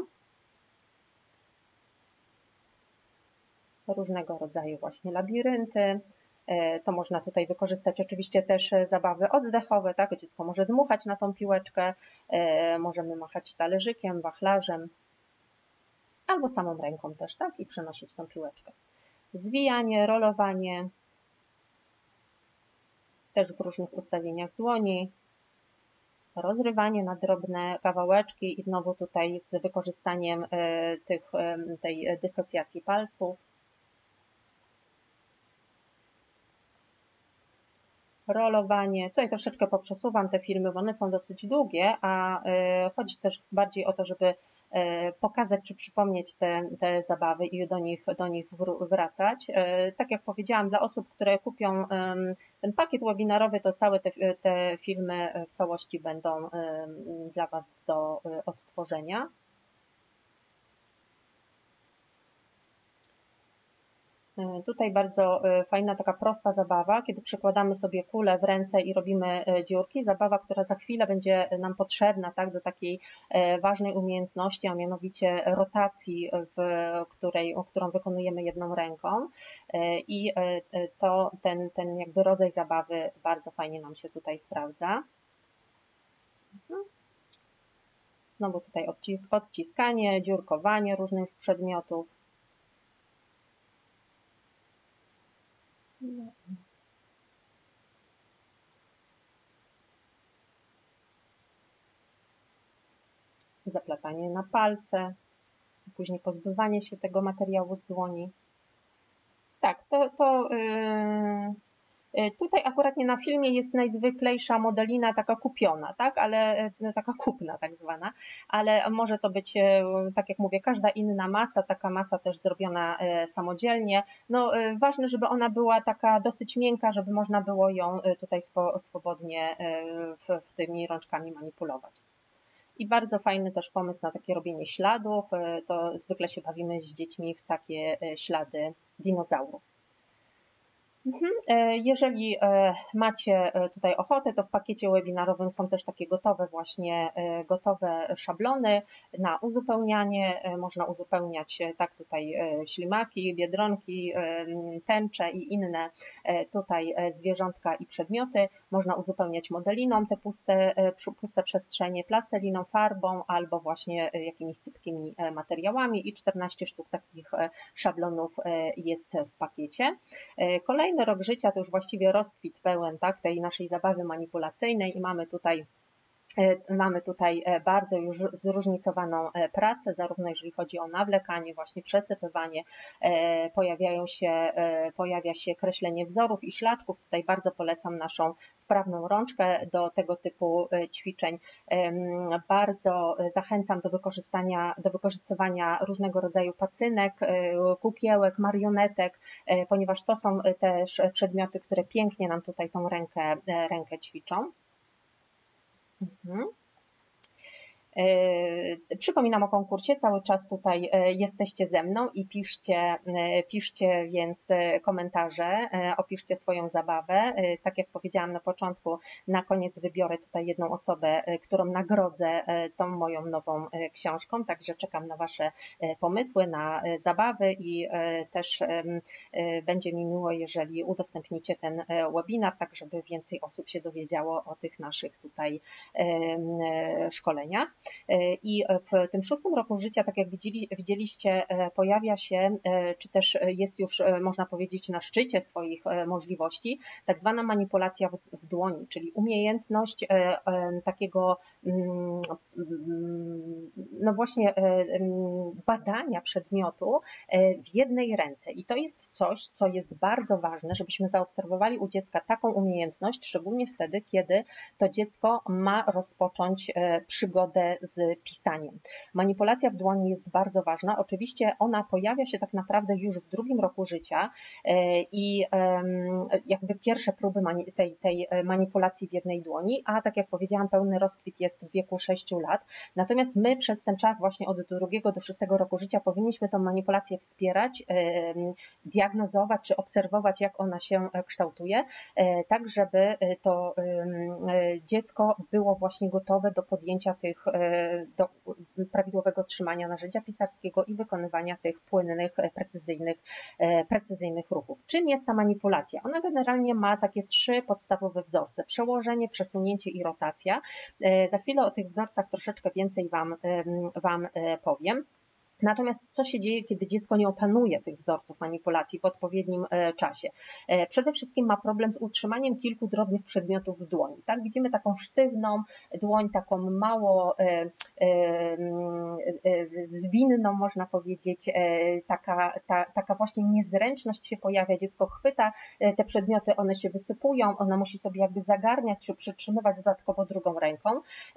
Różnego rodzaju właśnie labirynty. To można tutaj wykorzystać oczywiście też zabawy oddechowe, tak? Dziecko może dmuchać na tą piłeczkę, możemy machać talerzykiem, wachlarzem albo samą ręką też, tak? I przenosić tą piłeczkę. Zwijanie, rolowanie, też w różnych ustawieniach dłoni, rozrywanie na drobne kawałeczki i znowu tutaj z wykorzystaniem tych, tej dysocjacji palców. Rolowanie. Tutaj troszeczkę poprzesuwam te filmy, bo one są dosyć długie, a chodzi też bardziej o to, żeby pokazać czy przypomnieć te, te zabawy i do nich, do nich wracać. Tak jak powiedziałam, dla osób, które kupią ten pakiet webinarowy, to całe te, te filmy w całości będą dla Was do odtworzenia. Tutaj bardzo fajna, taka prosta zabawa, kiedy przykładamy sobie kulę w ręce i robimy dziurki. Zabawa, która za chwilę będzie nam potrzebna, tak, do takiej ważnej umiejętności, a mianowicie rotacji, w której, którą wykonujemy jedną ręką. I to, ten, ten jakby rodzaj zabawy bardzo fajnie nam się tutaj sprawdza. Znowu tutaj odciskanie, dziurkowanie różnych przedmiotów. Zaplatanie na palce, później pozbywanie się tego materiału z dłoni. Tak, to, to Tutaj akurat nie na filmie jest najzwyklejsza modelina taka kupiona, tak, ale taka kupna tak zwana, ale może to być, tak jak mówię, każda inna masa, taka masa też zrobiona samodzielnie. No, ważne, żeby ona była taka dosyć miękka, żeby można było ją tutaj swobodnie w, w tymi rączkami manipulować. I bardzo fajny też pomysł na takie robienie śladów, to zwykle się bawimy z dziećmi w takie ślady dinozaurów. Jeżeli macie tutaj ochotę, to w pakiecie webinarowym są też takie gotowe właśnie, gotowe szablony na uzupełnianie. Można uzupełniać tak tutaj ślimaki, biedronki, tęcze i inne tutaj zwierzątka i przedmioty. Można uzupełniać modeliną te puste, puste przestrzenie, plasteliną, farbą albo właśnie jakimiś sypkimi materiałami i czternaście sztuk takich szablonów jest w pakiecie. Kolejny rok życia to już właściwie rozkwit pełen, tak, tej naszej zabawy manipulacyjnej i mamy tutaj Mamy tutaj bardzo już zróżnicowaną pracę, zarówno jeżeli chodzi o nawlekanie, właśnie przesypywanie, pojawiają się, pojawia się kreślenie wzorów i szlaczków. Tutaj bardzo polecam naszą sprawną rączkę do tego typu ćwiczeń. Bardzo zachęcam do wykorzystania, do wykorzystywania różnego rodzaju pacynek, kukiełek, marionetek, ponieważ to są też przedmioty, które pięknie nam tutaj tą rękę, rękę ćwiczą. Mhm. Przypominam o konkursie, cały czas tutaj jesteście ze mną i piszcie, piszcie więc komentarze, opiszcie swoją zabawę. Tak jak powiedziałam na początku, na koniec wybiorę tutaj jedną osobę, którą nagrodzę tą moją nową książką, także czekam na Wasze pomysły, na zabawy i też będzie mi miło, jeżeli udostępnicie ten webinar, tak żeby więcej osób się dowiedziało o tych naszych tutaj szkoleniach. I w tym szóstym roku życia, tak jak widzieliście, pojawia się, czy też jest już, można powiedzieć, na szczycie swoich możliwości, tak zwana manipulacja w dłoni, czyli umiejętność takiego, no właśnie, badania przedmiotu w jednej ręce. I to jest coś, co jest bardzo ważne, żebyśmy zaobserwowali u dziecka taką umiejętność, szczególnie wtedy, kiedy to dziecko ma rozpocząć przygodę z pisaniem. Manipulacja w dłoni jest bardzo ważna. Oczywiście ona pojawia się tak naprawdę już w drugim roku życia i jakby pierwsze próby tej, tej manipulacji w jednej dłoni, a tak jak powiedziałam, pełny rozkwit jest w wieku sześciu lat. Natomiast my przez ten czas właśnie od drugiego do szóstego roku życia powinniśmy tą manipulację wspierać, diagnozować czy obserwować, jak ona się kształtuje, tak żeby to dziecko było właśnie gotowe do podjęcia tych, do prawidłowego trzymania narzędzia pisarskiego i wykonywania tych płynnych, precyzyjnych, precyzyjnych ruchów. Czym jest ta manipulacja? Ona generalnie ma takie trzy podstawowe wzorce: przełożenie, przesunięcie i rotacja. Za chwilę o tych wzorcach troszeczkę więcej Wam, Wam powiem. Natomiast co się dzieje, kiedy dziecko nie opanuje tych wzorców manipulacji w odpowiednim czasie? Przede wszystkim ma problem z utrzymaniem kilku drobnych przedmiotów w dłoni. Tak? Widzimy taką sztywną dłoń, taką mało zwinną, można powiedzieć, taka, ta, taka właśnie niezręczność się pojawia. Dziecko chwyta te przedmioty, one się wysypują, ona musi sobie jakby zagarniać czy przytrzymywać dodatkowo drugą ręką.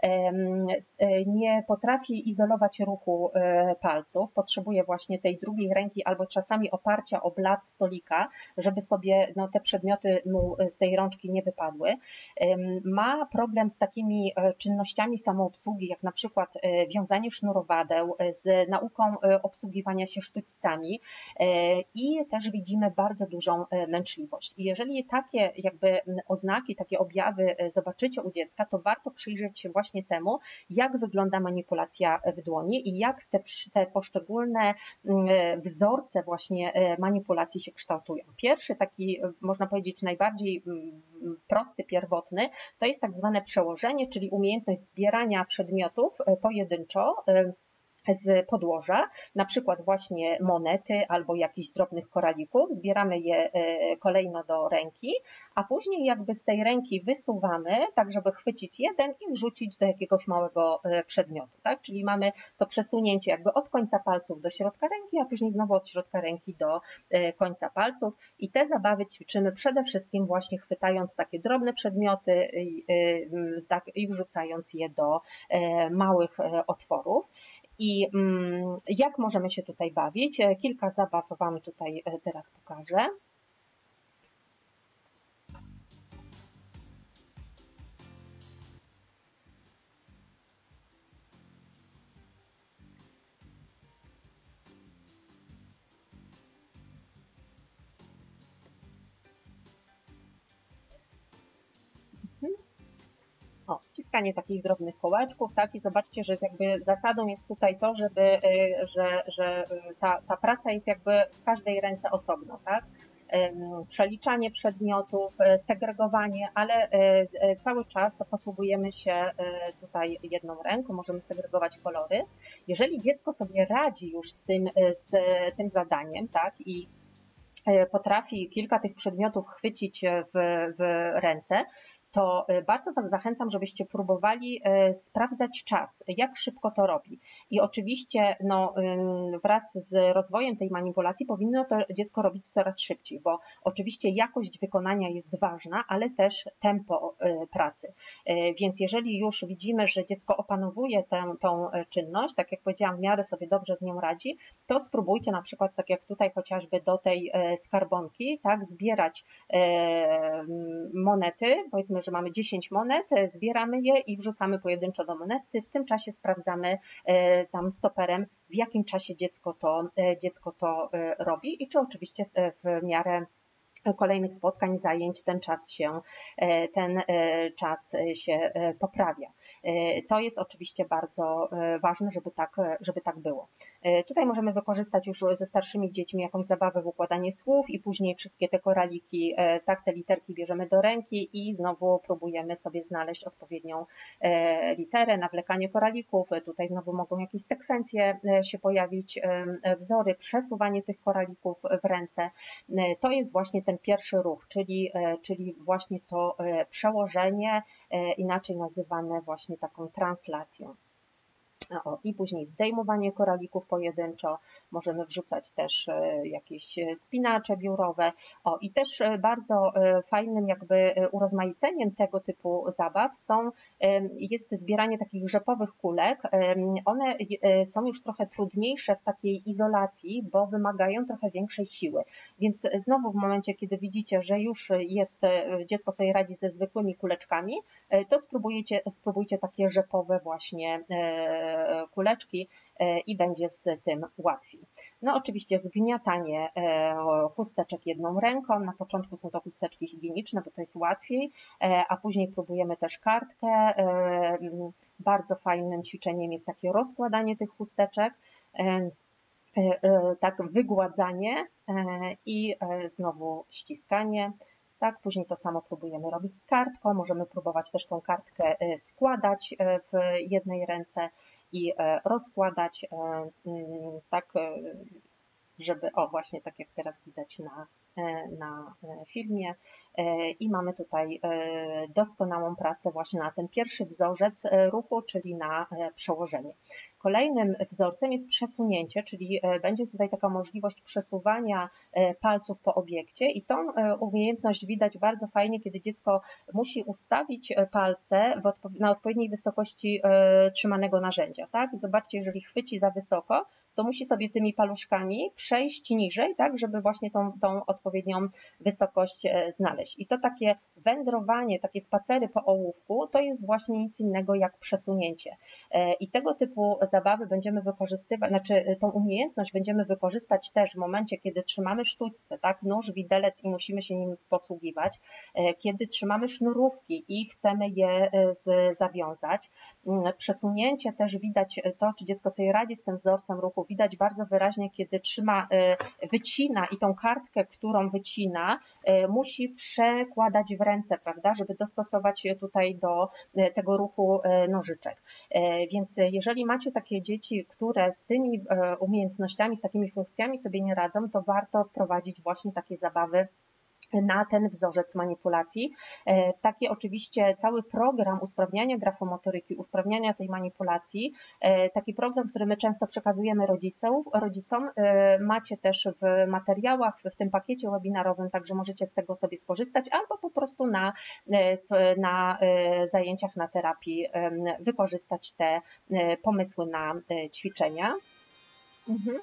Nie potrafi izolować ruchu palców. Potrzebuje właśnie tej drugiej ręki albo czasami oparcia o blat stolika, żeby sobie no, te przedmioty mu z tej rączki nie wypadły. Ma problem z takimi czynnościami samoobsługi, jak na przykład wiązanie sznurowadeł, z nauką obsługiwania się sztućcami i też widzimy bardzo dużą męczliwość. I jeżeli takie jakby oznaki, takie objawy zobaczycie u dziecka, to warto przyjrzeć się właśnie temu, jak wygląda manipulacja w dłoni i jak te, te poszczególne wzorce właśnie manipulacji się kształtują. Pierwszy taki, można powiedzieć, najbardziej prosty, pierwotny, to jest tak zwane przełożenie, czyli umiejętność zbierania przedmiotów pojedynczo z podłoża, na przykład właśnie monety albo jakichś drobnych koralików, zbieramy je kolejno do ręki, a później jakby z tej ręki wysuwamy, tak żeby chwycić jeden i wrzucić do jakiegoś małego przedmiotu, tak? Czyli mamy to przesunięcie jakby od końca palców do środka ręki, a później znowu od środka ręki do końca palców i te zabawy ćwiczymy przede wszystkim właśnie chwytając takie drobne przedmioty i, tak, i wrzucając je do małych otworów. I jak możemy się tutaj bawić? Kilka zabaw Wam tutaj teraz pokażę. O, wciskanie takich drobnych kołeczków, tak? I zobaczcie, że jakby zasadą jest tutaj to, żeby, że, że ta, ta praca jest jakby w każdej ręce osobno, tak? Przeliczanie przedmiotów, segregowanie, ale cały czas posługujemy się tutaj jedną ręką, możemy segregować kolory. Jeżeli dziecko sobie radzi już z tym, z tym zadaniem, tak? I potrafi kilka tych przedmiotów chwycić w, w ręce, to bardzo Was zachęcam, żebyście próbowali sprawdzać czas, jak szybko to robi. I oczywiście no, wraz z rozwojem tej manipulacji powinno to dziecko robić coraz szybciej, bo oczywiście jakość wykonania jest ważna, ale też tempo pracy. Więc jeżeli już widzimy, że dziecko opanowuje tę, tą czynność, tak jak powiedziałam, w miarę sobie dobrze z nią radzi, to spróbujcie na przykład, tak jak tutaj chociażby do tej skarbonki, tak, zbierać monety, powiedzmy, że mamy dziesięć monet, zbieramy je i wrzucamy pojedynczo do monety. W tym czasie sprawdzamy tam stoperem, w jakim czasie dziecko to, dziecko to robi i czy oczywiście w miarę kolejnych spotkań, zajęć ten czas się, ten czas się poprawia. To jest oczywiście bardzo ważne, żeby tak, żeby tak było. Tutaj możemy wykorzystać już ze starszymi dziećmi jakąś zabawę w układanie słów i później wszystkie te koraliki, tak, te literki bierzemy do ręki i znowu próbujemy sobie znaleźć odpowiednią literę, nawlekanie koralików. Tutaj znowu mogą jakieś sekwencje się pojawić, wzory, przesuwanie tych koralików w ręce. To jest właśnie ten pierwszy ruch, czyli, czyli właśnie to przełożenie, inaczej nazywane właśnie taką translacją. O, i później zdejmowanie koralików pojedynczo, możemy wrzucać też jakieś spinacze biurowe. O, i też bardzo fajnym jakby urozmaiceniem tego typu zabaw są, jest zbieranie takich rzepowych kulek. One są już trochę trudniejsze w takiej izolacji, bo wymagają trochę większej siły. Więc znowu w momencie, kiedy widzicie, że już jest, dziecko sobie radzi ze zwykłymi kuleczkami, to spróbujcie, spróbujcie takie rzepowe właśnie kuleczki i będzie z tym łatwiej. No oczywiście zgniatanie chusteczek jedną ręką. Na początku są to chusteczki higieniczne, bo to jest łatwiej, a później próbujemy też kartkę. Bardzo fajnym ćwiczeniem jest takie rozkładanie tych chusteczek, tak wygładzanie i znowu ściskanie. Tak, później to samo próbujemy robić z kartką. Możemy próbować też tą kartkę składać w jednej ręce i rozkładać tak, żeby, o właśnie tak jak teraz widać na, na filmie. I mamy tutaj doskonałą pracę właśnie na ten pierwszy wzorzec ruchu, czyli na przełożenie. Kolejnym wzorcem jest przesunięcie, czyli będzie tutaj taka możliwość przesuwania palców po obiekcie i tą umiejętność widać bardzo fajnie, kiedy dziecko musi ustawić palce na odpowiedniej wysokości trzymanego narzędzia. Tak? Zobaczcie, jeżeli chwyci za wysoko, to musi sobie tymi paluszkami przejść niżej, tak, żeby właśnie tą, tą odpowiednią wysokość znaleźć. I to takie wędrowanie, takie spacery po ołówku, to jest właśnie nic innego jak przesunięcie. I tego typu zabawy będziemy wykorzystywać, znaczy tą umiejętność będziemy wykorzystać też w momencie, kiedy trzymamy sztućce, tak, nóż, widelec i musimy się nim posługiwać, kiedy trzymamy sznurówki i chcemy je zawiązać. Przesunięcie też widać to, czy dziecko sobie radzi z tym wzorcem ruchu widać bardzo wyraźnie, kiedy trzyma, wycina i tą kartkę, którą wycina, musi przekładać w ręce, prawda, żeby dostosować je tutaj do tego ruchu nożyczek. Więc jeżeli macie takie dzieci, które z tymi umiejętnościami, z takimi funkcjami sobie nie radzą, to warto wprowadzić właśnie takie zabawy na ten wzorzec manipulacji. Taki oczywiście cały program usprawniania grafomotoryki, usprawniania tej manipulacji, taki program, który my często przekazujemy rodzicom, rodzicom macie też w materiałach, w tym pakiecie webinarowym, także możecie z tego sobie skorzystać albo po prostu na, na zajęciach na terapii wykorzystać te pomysły na ćwiczenia. Mhm.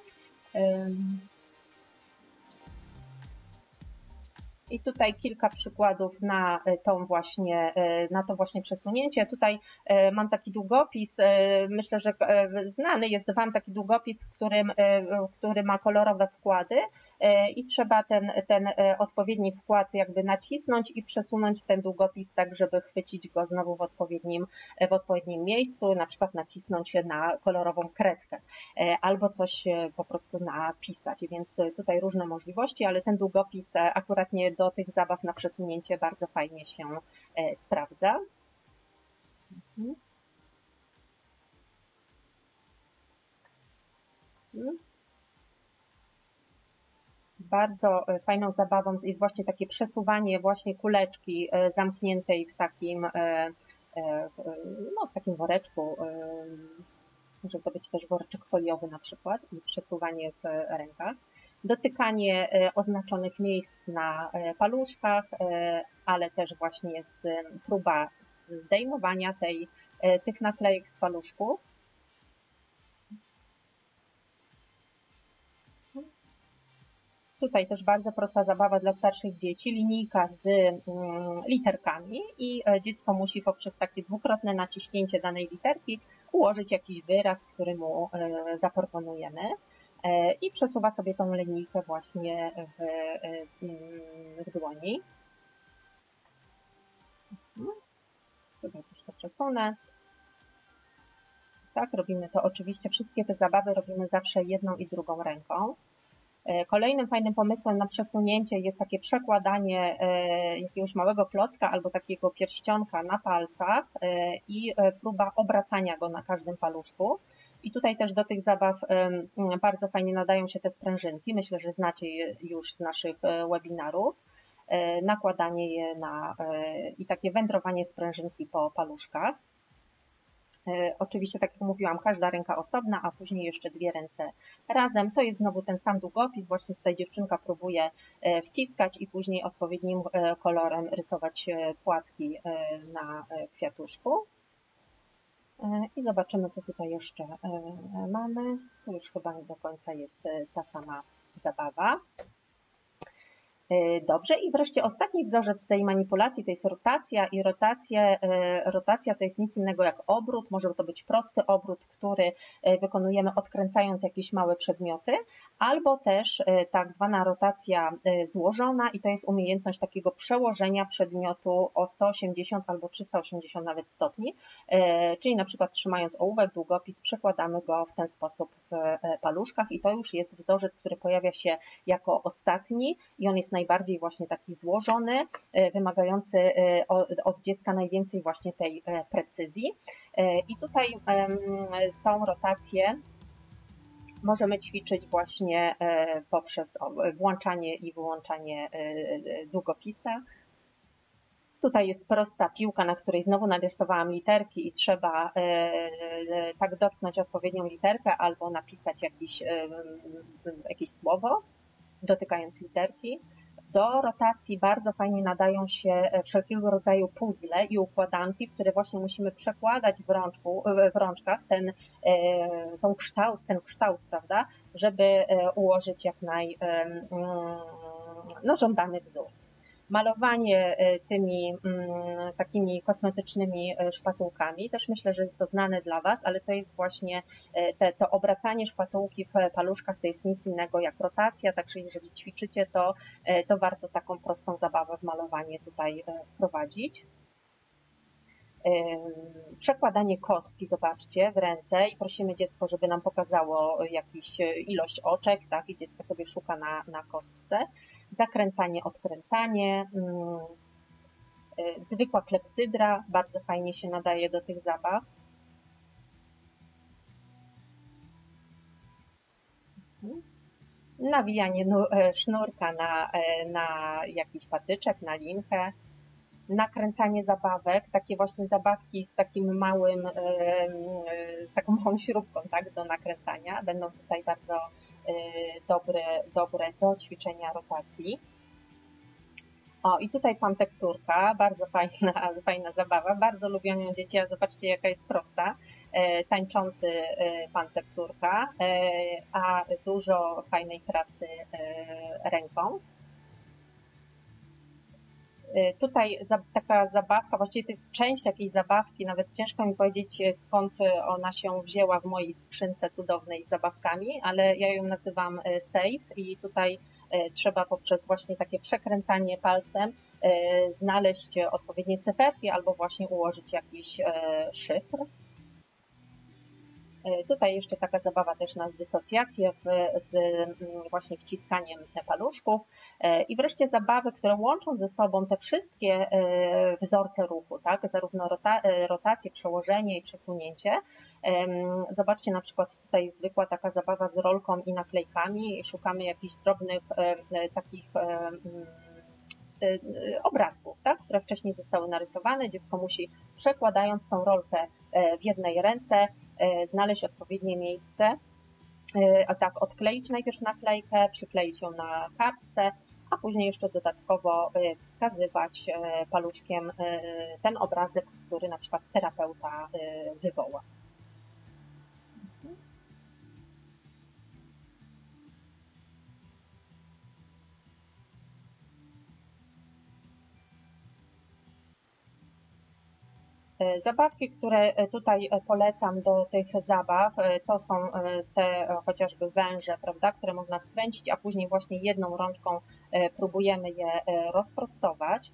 I tutaj kilka przykładów na, tą właśnie, na to właśnie przesunięcie. Tutaj mam taki długopis, myślę, że znany jest Wam taki długopis, w którym, który ma kolorowe wkłady i trzeba ten, ten odpowiedni wkład jakby nacisnąć i przesunąć ten długopis tak, żeby chwycić go znowu w odpowiednim, w odpowiednim miejscu, na przykład nacisnąć na kolorową kredkę albo coś po prostu napisać, więc tutaj różne możliwości, ale ten długopis akurat nie do tych zabaw na przesunięcie bardzo fajnie się sprawdza. Bardzo fajną zabawą jest właśnie takie przesuwanie właśnie kuleczki zamkniętej w takim, no, w takim woreczku. Może to być też woreczek foliowy na przykład i przesuwanie w rękach. Dotykanie oznaczonych miejsc na paluszkach, ale też właśnie jest próba zdejmowania tej, tych naklejek z paluszków. Tutaj też bardzo prosta zabawa dla starszych dzieci, linijka z literkami i dziecko musi poprzez takie dwukrotne naciśnięcie danej literki ułożyć jakiś wyraz, który mu zaproponujemy. I przesuwa sobie tą linijkę właśnie w, w dłoni. Tutaj też to przesunę. Tak, robimy to oczywiście, wszystkie te zabawy robimy zawsze jedną i drugą ręką. Kolejnym fajnym pomysłem na przesunięcie jest takie przekładanie jakiegoś małego klocka albo takiego pierścionka na palcach i próba obracania go na każdym paluszku. I tutaj też do tych zabaw bardzo fajnie nadają się te sprężynki. Myślę, że znacie je już z naszych webinarów. Nakładanie je na i takie wędrowanie sprężynki po paluszkach. Oczywiście, tak jak mówiłam, każda ręka osobna, a później jeszcze dwie ręce razem. To jest znowu ten sam długopis. Właśnie tutaj dziewczynka próbuje wciskać i później odpowiednim kolorem rysować płatki na kwiatuszku. I zobaczymy, co tutaj jeszcze mamy. Tu już chyba nie do końca jest ta sama zabawa. Dobrze, i wreszcie ostatni wzorzec tej manipulacji to jest rotacja i rotacja, rotacja to jest nic innego jak obrót, może to być prosty obrót, który wykonujemy odkręcając jakieś małe przedmioty, albo też tak zwana rotacja złożona i to jest umiejętność takiego przełożenia przedmiotu o sto osiemdziesiąt albo trzysta osiemdziesiąt nawet stopni, czyli na przykład trzymając ołówek, długopis, przekładamy go w ten sposób w paluszkach i to już jest wzorzec, który pojawia się jako ostatni i on jest najbardziej właśnie taki złożony, wymagający od dziecka najwięcej właśnie tej precyzji. I tutaj tą rotację możemy ćwiczyć właśnie poprzez włączanie i wyłączanie długopisa. Tutaj jest prosta piłka, na której znowu narysowałam literki i trzeba tak dotknąć odpowiednią literkę albo napisać jakieś, jakieś słowo, dotykając literki. Do rotacji bardzo fajnie nadają się wszelkiego rodzaju puzzle i układanki, które właśnie musimy przekładać w, rączku, w rączkach, ten, tą kształt, ten kształt, prawda, żeby ułożyć jak naj no, żądany wzór. Malowanie tymi takimi kosmetycznymi szpatułkami, też myślę, że jest to znane dla Was, ale to jest właśnie te, to obracanie szpatułki w paluszkach, to jest nic innego jak rotacja, także jeżeli ćwiczycie to, to warto taką prostą zabawę w malowanie tutaj wprowadzić. Przekładanie kostki, zobaczcie, w ręce i prosimy dziecko, żeby nam pokazało jakąś ilość oczek, tak, i dziecko sobie szuka na, na kostce. Zakręcanie, odkręcanie. Zwykła klepsydra bardzo fajnie się nadaje do tych zabaw. Nawijanie sznurka na, na jakiś patyczek, na linkę. Nakręcanie zabawek, takie właśnie zabawki z takim małym, z taką małą śrubką, tak, do nakręcania. Będą tutaj bardzo dobre, dobre do ćwiczenia rotacji. O, i tutaj pantekturka, bardzo fajna, fajna zabawa, bardzo lubią ją dzieci, a zobaczcie jaka jest prosta, e, tańczący e, pantekturka, e, a dużo fajnej pracy e, ręką. E, tutaj za, taka zabawka, właściwie to jest część jakiejś zabawki, nawet ciężko mi powiedzieć skąd ona się wzięła w mojej skrzynce cudownej z zabawkami, ale ja ją nazywam Safe i tutaj trzeba poprzez właśnie takie przekręcanie palcem znaleźć odpowiednie cyferki albo właśnie ułożyć jakiś szyfr. Tutaj jeszcze taka zabawa też na dysocjację z właśnie wciskaniem paluszków i wreszcie zabawy, które łączą ze sobą te wszystkie wzorce ruchu, tak? Zarówno rota rotację, przełożenie i przesunięcie. Zobaczcie na przykład tutaj zwykła taka zabawa z rolką i naklejkami. Szukamy jakichś drobnych takich obrazków, tak, które wcześniej zostały narysowane. Dziecko musi, przekładając tą rolkę w jednej ręce, znaleźć odpowiednie miejsce, a tak odkleić najpierw naklejkę, przykleić ją na kartce, a później jeszcze dodatkowo wskazywać paluszkiem ten obrazek, który na przykład terapeuta wywoła. Zabawki, które tutaj polecam do tych zabaw, to są te chociażby węże, prawda, które można skręcić, a później właśnie jedną rączką próbujemy je rozprostować.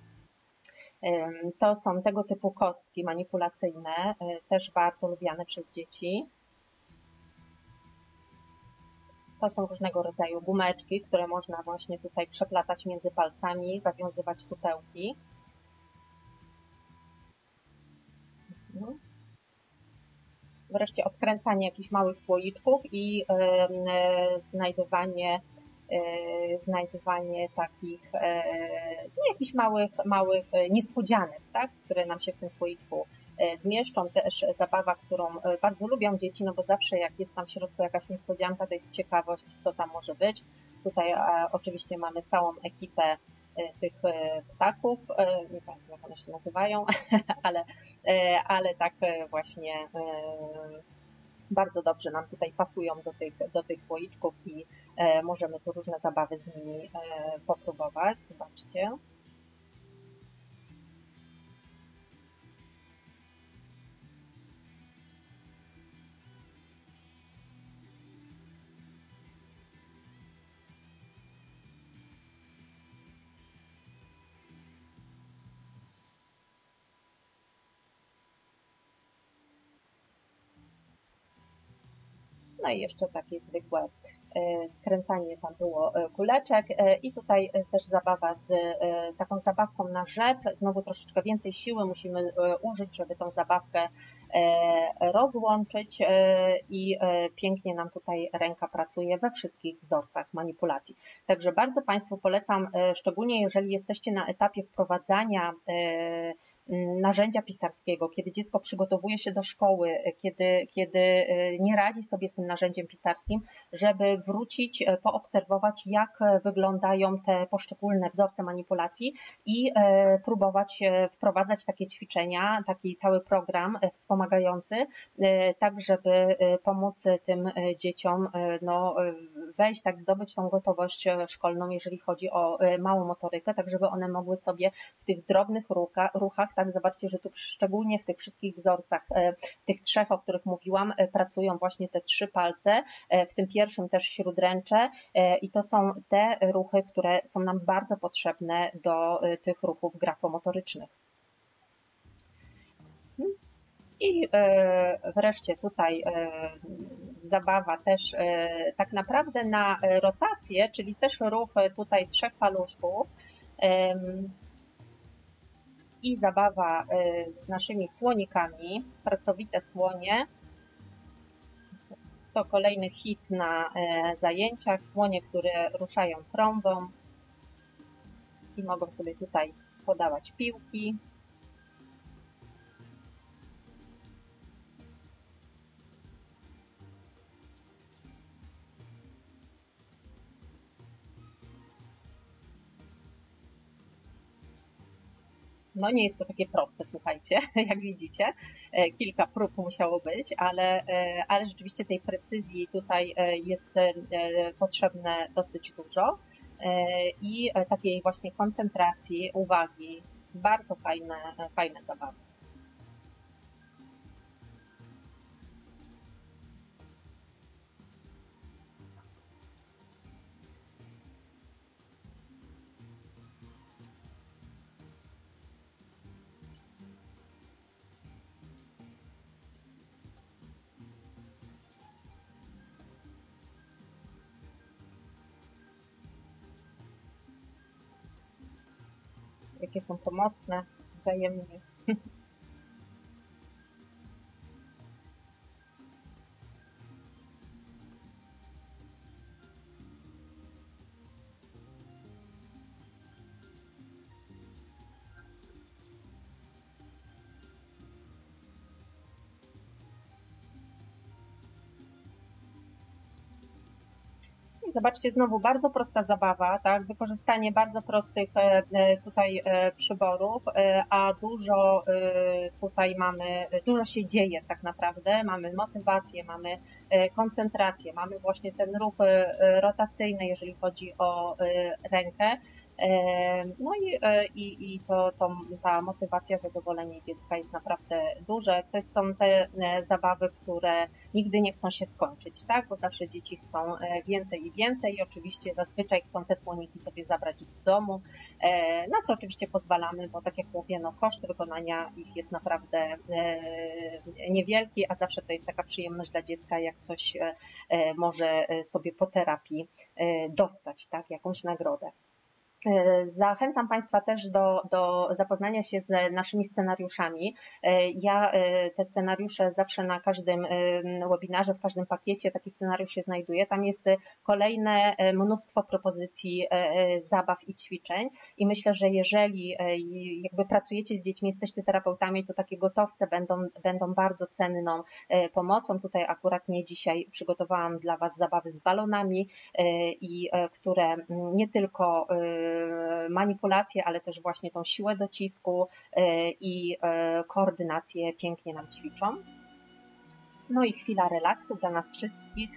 To są tego typu kostki manipulacyjne, też bardzo lubiane przez dzieci. To są różnego rodzaju gumeczki, które można właśnie tutaj przeplatać między palcami, zawiązywać supełki. Wreszcie odkręcanie jakichś małych słoiczków i yy, znajdywanie, yy, znajdywanie takich yy, no, jakichś małych, małych niespodzianek, tak, które nam się w tym słoiczku yy, zmieszczą. Też zabawa, którą bardzo lubią dzieci, no bo zawsze jak jest tam w środku jakaś niespodzianka, to jest ciekawość, co tam może być. Tutaj yy, oczywiście mamy całą ekipę tych ptaków, nie pamiętam jak one się nazywają, ale, ale tak właśnie bardzo dobrze nam tutaj pasują do tych, do tych słoiczków i możemy tu różne zabawy z nimi popróbować. Zobaczcie. No i jeszcze takie zwykłe skręcanie, tam było kuleczek i tutaj też zabawa z taką zabawką na rzep. Znowu troszeczkę więcej siły musimy użyć, żeby tą zabawkę rozłączyć i pięknie nam tutaj ręka pracuje we wszystkich wzorcach manipulacji. Także bardzo Państwu polecam, szczególnie jeżeli jesteście na etapie wprowadzania narzędzia pisarskiego, kiedy dziecko przygotowuje się do szkoły, kiedy, kiedy nie radzi sobie z tym narzędziem pisarskim, żeby wrócić, poobserwować, jak wyglądają te poszczególne wzorce manipulacji i próbować wprowadzać takie ćwiczenia, taki cały program wspomagający, tak żeby pomóc tym dzieciom no, wejść, tak zdobyć tą gotowość szkolną, jeżeli chodzi o małą motorykę, tak żeby one mogły sobie w tych drobnych ruchach, tak, zobaczcie, że tu szczególnie w tych wszystkich wzorcach, tych trzech, o których mówiłam, pracują właśnie te trzy palce, w tym pierwszym też śródręcze i to są te ruchy, które są nam bardzo potrzebne do tych ruchów grafomotorycznych. I wreszcie tutaj zabawa też tak naprawdę na rotację, czyli też ruch tutaj trzech paluszków i zabawa z naszymi słonikami, pracowite słonie. To kolejny hit na zajęciach, słonie, które ruszają trąbą i mogą sobie tutaj podawać piłki. No nie jest to takie proste, słuchajcie, jak widzicie, kilka prób musiało być, ale, ale rzeczywiście tej precyzji tutaj jest potrzebne dosyć dużo i takiej właśnie koncentracji, uwagi, bardzo fajne, fajne zabawy. Jakie są pomocne wzajemnie. Zobaczcie, znowu bardzo prosta zabawa, tak? Wykorzystanie bardzo prostych tutaj przyborów, a dużo tutaj mamy, dużo się dzieje tak naprawdę. Mamy motywację, mamy koncentrację, mamy właśnie ten ruch rotacyjny, jeżeli chodzi o rękę. No i, i, i to, to, ta motywacja, zadowolenie dziecka jest naprawdę duże. To są te zabawy, które nigdy nie chcą się skończyć, tak? Bo zawsze dzieci chcą więcej i więcej i oczywiście zazwyczaj chcą te słoniki sobie zabrać do domu, na co oczywiście pozwalamy, bo tak jak mówię, no koszt wykonania ich jest naprawdę niewielki, a zawsze to jest taka przyjemność dla dziecka, jak coś może sobie po terapii dostać, tak? Jakąś nagrodę. Zachęcam Państwa też do, do zapoznania się z naszymi scenariuszami. Ja te scenariusze zawsze na każdym webinarze, w każdym pakiecie taki scenariusz się znajduje. Tam jest kolejne mnóstwo propozycji zabaw i ćwiczeń i myślę, że jeżeli jakby pracujecie z dziećmi, jesteście terapeutami, to takie gotowce będą, będą bardzo cenną pomocą. Tutaj akurat nie dzisiaj przygotowałam dla Was zabawy z balonami, i które nie tylko manipulację, ale też właśnie tą siłę docisku i koordynację pięknie nam ćwiczą. No i chwila relaksu dla nas wszystkich.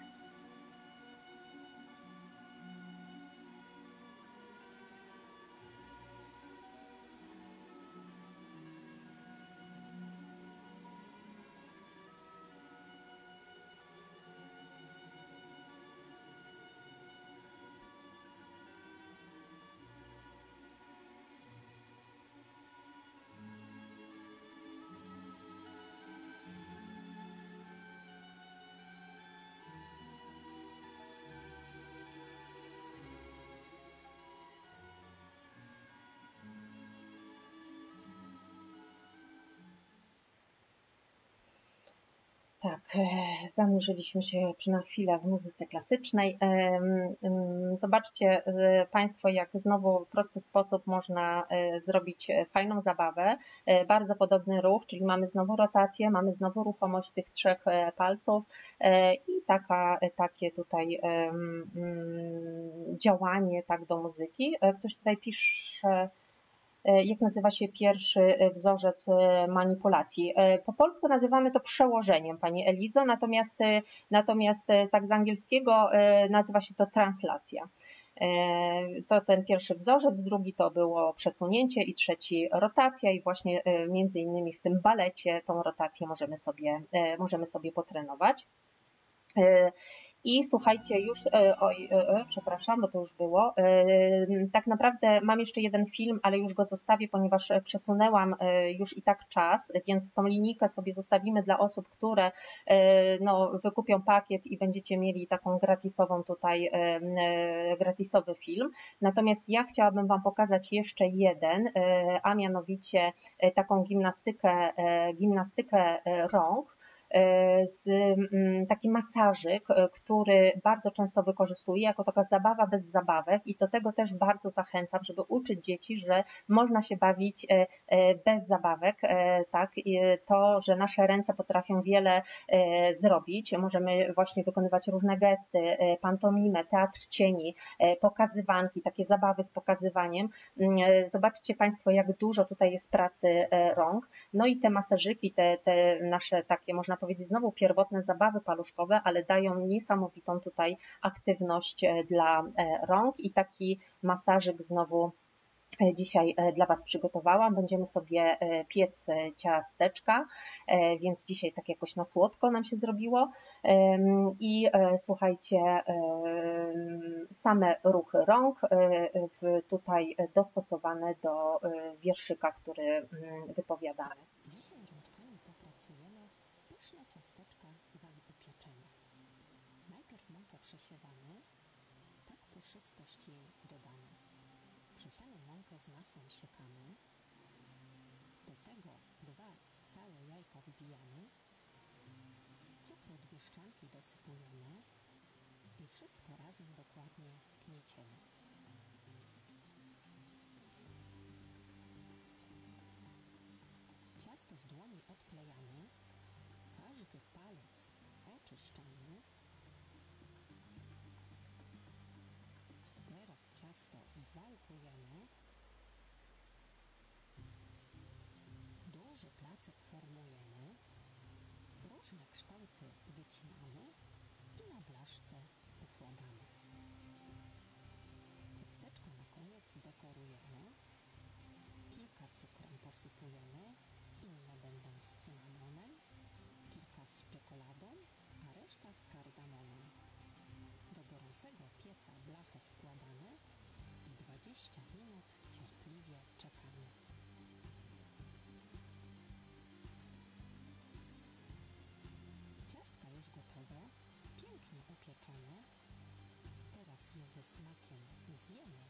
Tak, zanurzyliśmy się na chwilę w muzyce klasycznej. Zobaczcie Państwo, jak znowu w prosty sposób można zrobić fajną zabawę. Bardzo podobny ruch, czyli mamy znowu rotację, mamy znowu ruchomość tych trzech palców i taka, takie tutaj działanie tak do muzyki. Ktoś tutaj pisze, jak nazywa się pierwszy wzorzec manipulacji. Po polsku nazywamy to przełożeniem, Pani Elizo, natomiast, natomiast tak z angielskiego nazywa się to translacja. To ten pierwszy wzorzec, drugi to było przesunięcie i trzeci rotacja i właśnie między innymi w tym balecie tą rotację możemy sobie, możemy sobie potrenować. I słuchajcie, już, oj, przepraszam, bo to już było. Tak naprawdę mam jeszcze jeden film, ale już go zostawię, ponieważ przesunęłam już i tak czas, więc tą linijkę sobie zostawimy dla osób, które no, wykupią pakiet i będziecie mieli taką gratisową tutaj, gratisowy film. Natomiast ja chciałabym Wam pokazać jeszcze jeden, a mianowicie taką gimnastykę, gimnastykę rąk, z taki masażyk, który bardzo często wykorzystuję jako taka zabawa bez zabawek i do tego też bardzo zachęcam, żeby uczyć dzieci, że można się bawić bez zabawek, tak, to, że nasze ręce potrafią wiele zrobić, możemy właśnie wykonywać różne gesty, pantomimę, teatr cieni, pokazywanki, takie zabawy z pokazywaniem. Zobaczcie Państwo, jak dużo tutaj jest pracy rąk, no i te masażyki, te, te nasze takie, można powiedzieć, znowu pierwotne zabawy paluszkowe, ale dają niesamowitą tutaj aktywność dla rąk i taki masażyk znowu dzisiaj dla Was przygotowałam. Będziemy sobie piec ciasteczka, więc dzisiaj tak jakoś na słodko nam się zrobiło. I słuchajcie, same ruchy rąk tutaj dostosowane do wierszyka, który wypowiadamy. Dzisiaj rączkami popracujemy, pyszne ciasteczka Wam upieczemy. Najpierw mąkę przesiewamy, tak puszystość jej dodamy. Przesianą mąkę z masłem siekamy, do tego dwa całe jajka wbijamy, cukru dwie szklanki dosypujemy i wszystko razem dokładnie gnieciemy. Ciasto z dłoni odklejamy, każdy palec oczyszczamy. Teraz ciasto wałkujemy. Duży placek formujemy. Różne kształty wycinamy i na blaszce układamy. Ciasteczko na koniec dekorujemy. Kilka cukrem posypujemy, inne będą z cynamonem, kilka z czekoladą, a reszta z kardamonem. Do gorącego pieca blachę wkładamy i dwadzieścia minut cierpliwie czekamy. Ciastka już gotowe, pięknie upieczone. Teraz je ze smakiem zjemy.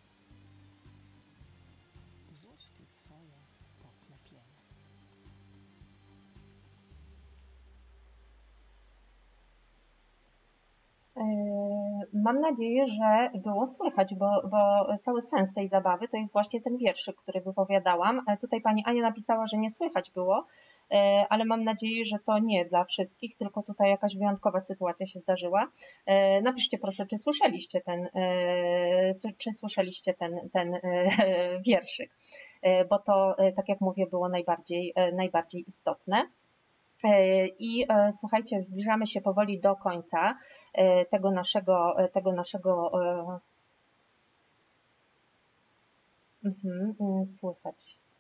Brzuszki swoje poklepiemy. Mam nadzieję, że było słychać, bo, bo cały sens tej zabawy to jest właśnie ten wierszyk, który wypowiadałam. Tutaj pani Ania napisała, że nie słychać było, ale mam nadzieję, że to nie dla wszystkich, tylko tutaj jakaś wyjątkowa sytuacja się zdarzyła. Napiszcie proszę, czy słyszeliście ten, czy słyszeliście ten, ten wierszyk, bo to, tak jak mówię, było najbardziej, najbardziej istotne. I słuchajcie, zbliżamy się powoli do końca tego naszego, tego naszego, mhm, słychać.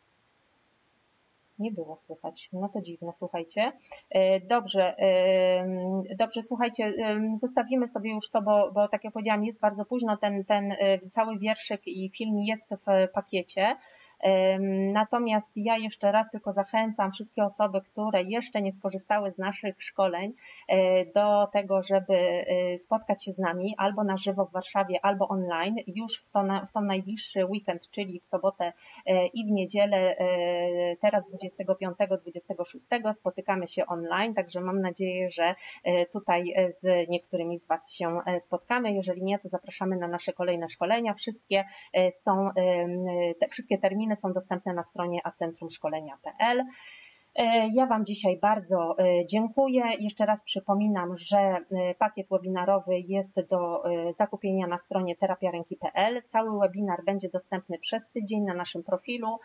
Nie było słychać, no to dziwne, słuchajcie. Dobrze, dobrze, słuchajcie, zostawimy sobie już to, bo, bo tak jak powiedziałam, jest bardzo późno, ten, ten cały wierszyk i film jest w pakiecie. Natomiast ja jeszcze raz tylko zachęcam wszystkie osoby, które jeszcze nie skorzystały z naszych szkoleń do tego, żeby spotkać się z nami albo na żywo w Warszawie, albo online już w to, w to najbliższy weekend, czyli w sobotę i w niedzielę, teraz dwudziestego piątego do dwudziestego szóstego spotykamy się online, także mam nadzieję, że tutaj z niektórymi z Was się spotkamy. Jeżeli nie, to zapraszamy na nasze kolejne szkolenia. Wszystkie są, te wszystkie terminy są dostępne na stronie acentrum szkolenia kropka p l. Ja Wam dzisiaj bardzo dziękuję. Jeszcze raz przypominam, że pakiet webinarowy jest do zakupienia na stronie terapia ręki kropka p l. Cały webinar będzie dostępny przez tydzień na naszym profilu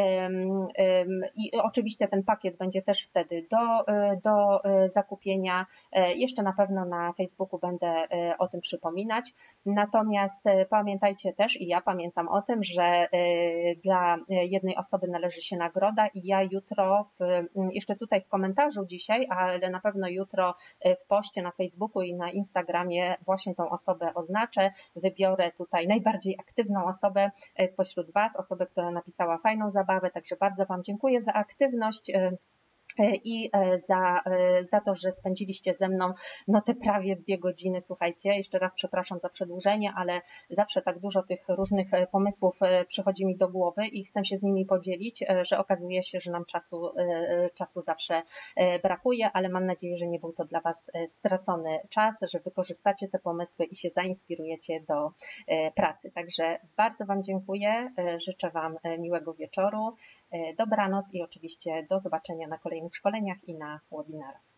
i oczywiście ten pakiet będzie też wtedy do, do zakupienia. Jeszcze na pewno na Facebooku będę o tym przypominać. Natomiast pamiętajcie też, i ja pamiętam o tym, że dla jednej osoby należy się nagroda i ja jutro w jeszcze tutaj w komentarzu dzisiaj, ale na pewno jutro w poście na Facebooku i na Instagramie właśnie tą osobę oznaczę. Wybiorę tutaj najbardziej aktywną osobę spośród Was, osobę, która napisała fajną zabawę, także bardzo Wam dziękuję za aktywność i za, za to, że spędziliście ze mną no te prawie dwie godziny. Słuchajcie, jeszcze raz przepraszam za przedłużenie, ale zawsze tak dużo tych różnych pomysłów przychodzi mi do głowy i chcę się z nimi podzielić, że okazuje się, że nam czasu, czasu zawsze brakuje, ale mam nadzieję, że nie był to dla Was stracony czas, że wykorzystacie te pomysły i się zainspirujecie do pracy. Także bardzo Wam dziękuję, życzę Wam miłego wieczoru. Dobranoc i oczywiście do zobaczenia na kolejnych szkoleniach i na webinarach.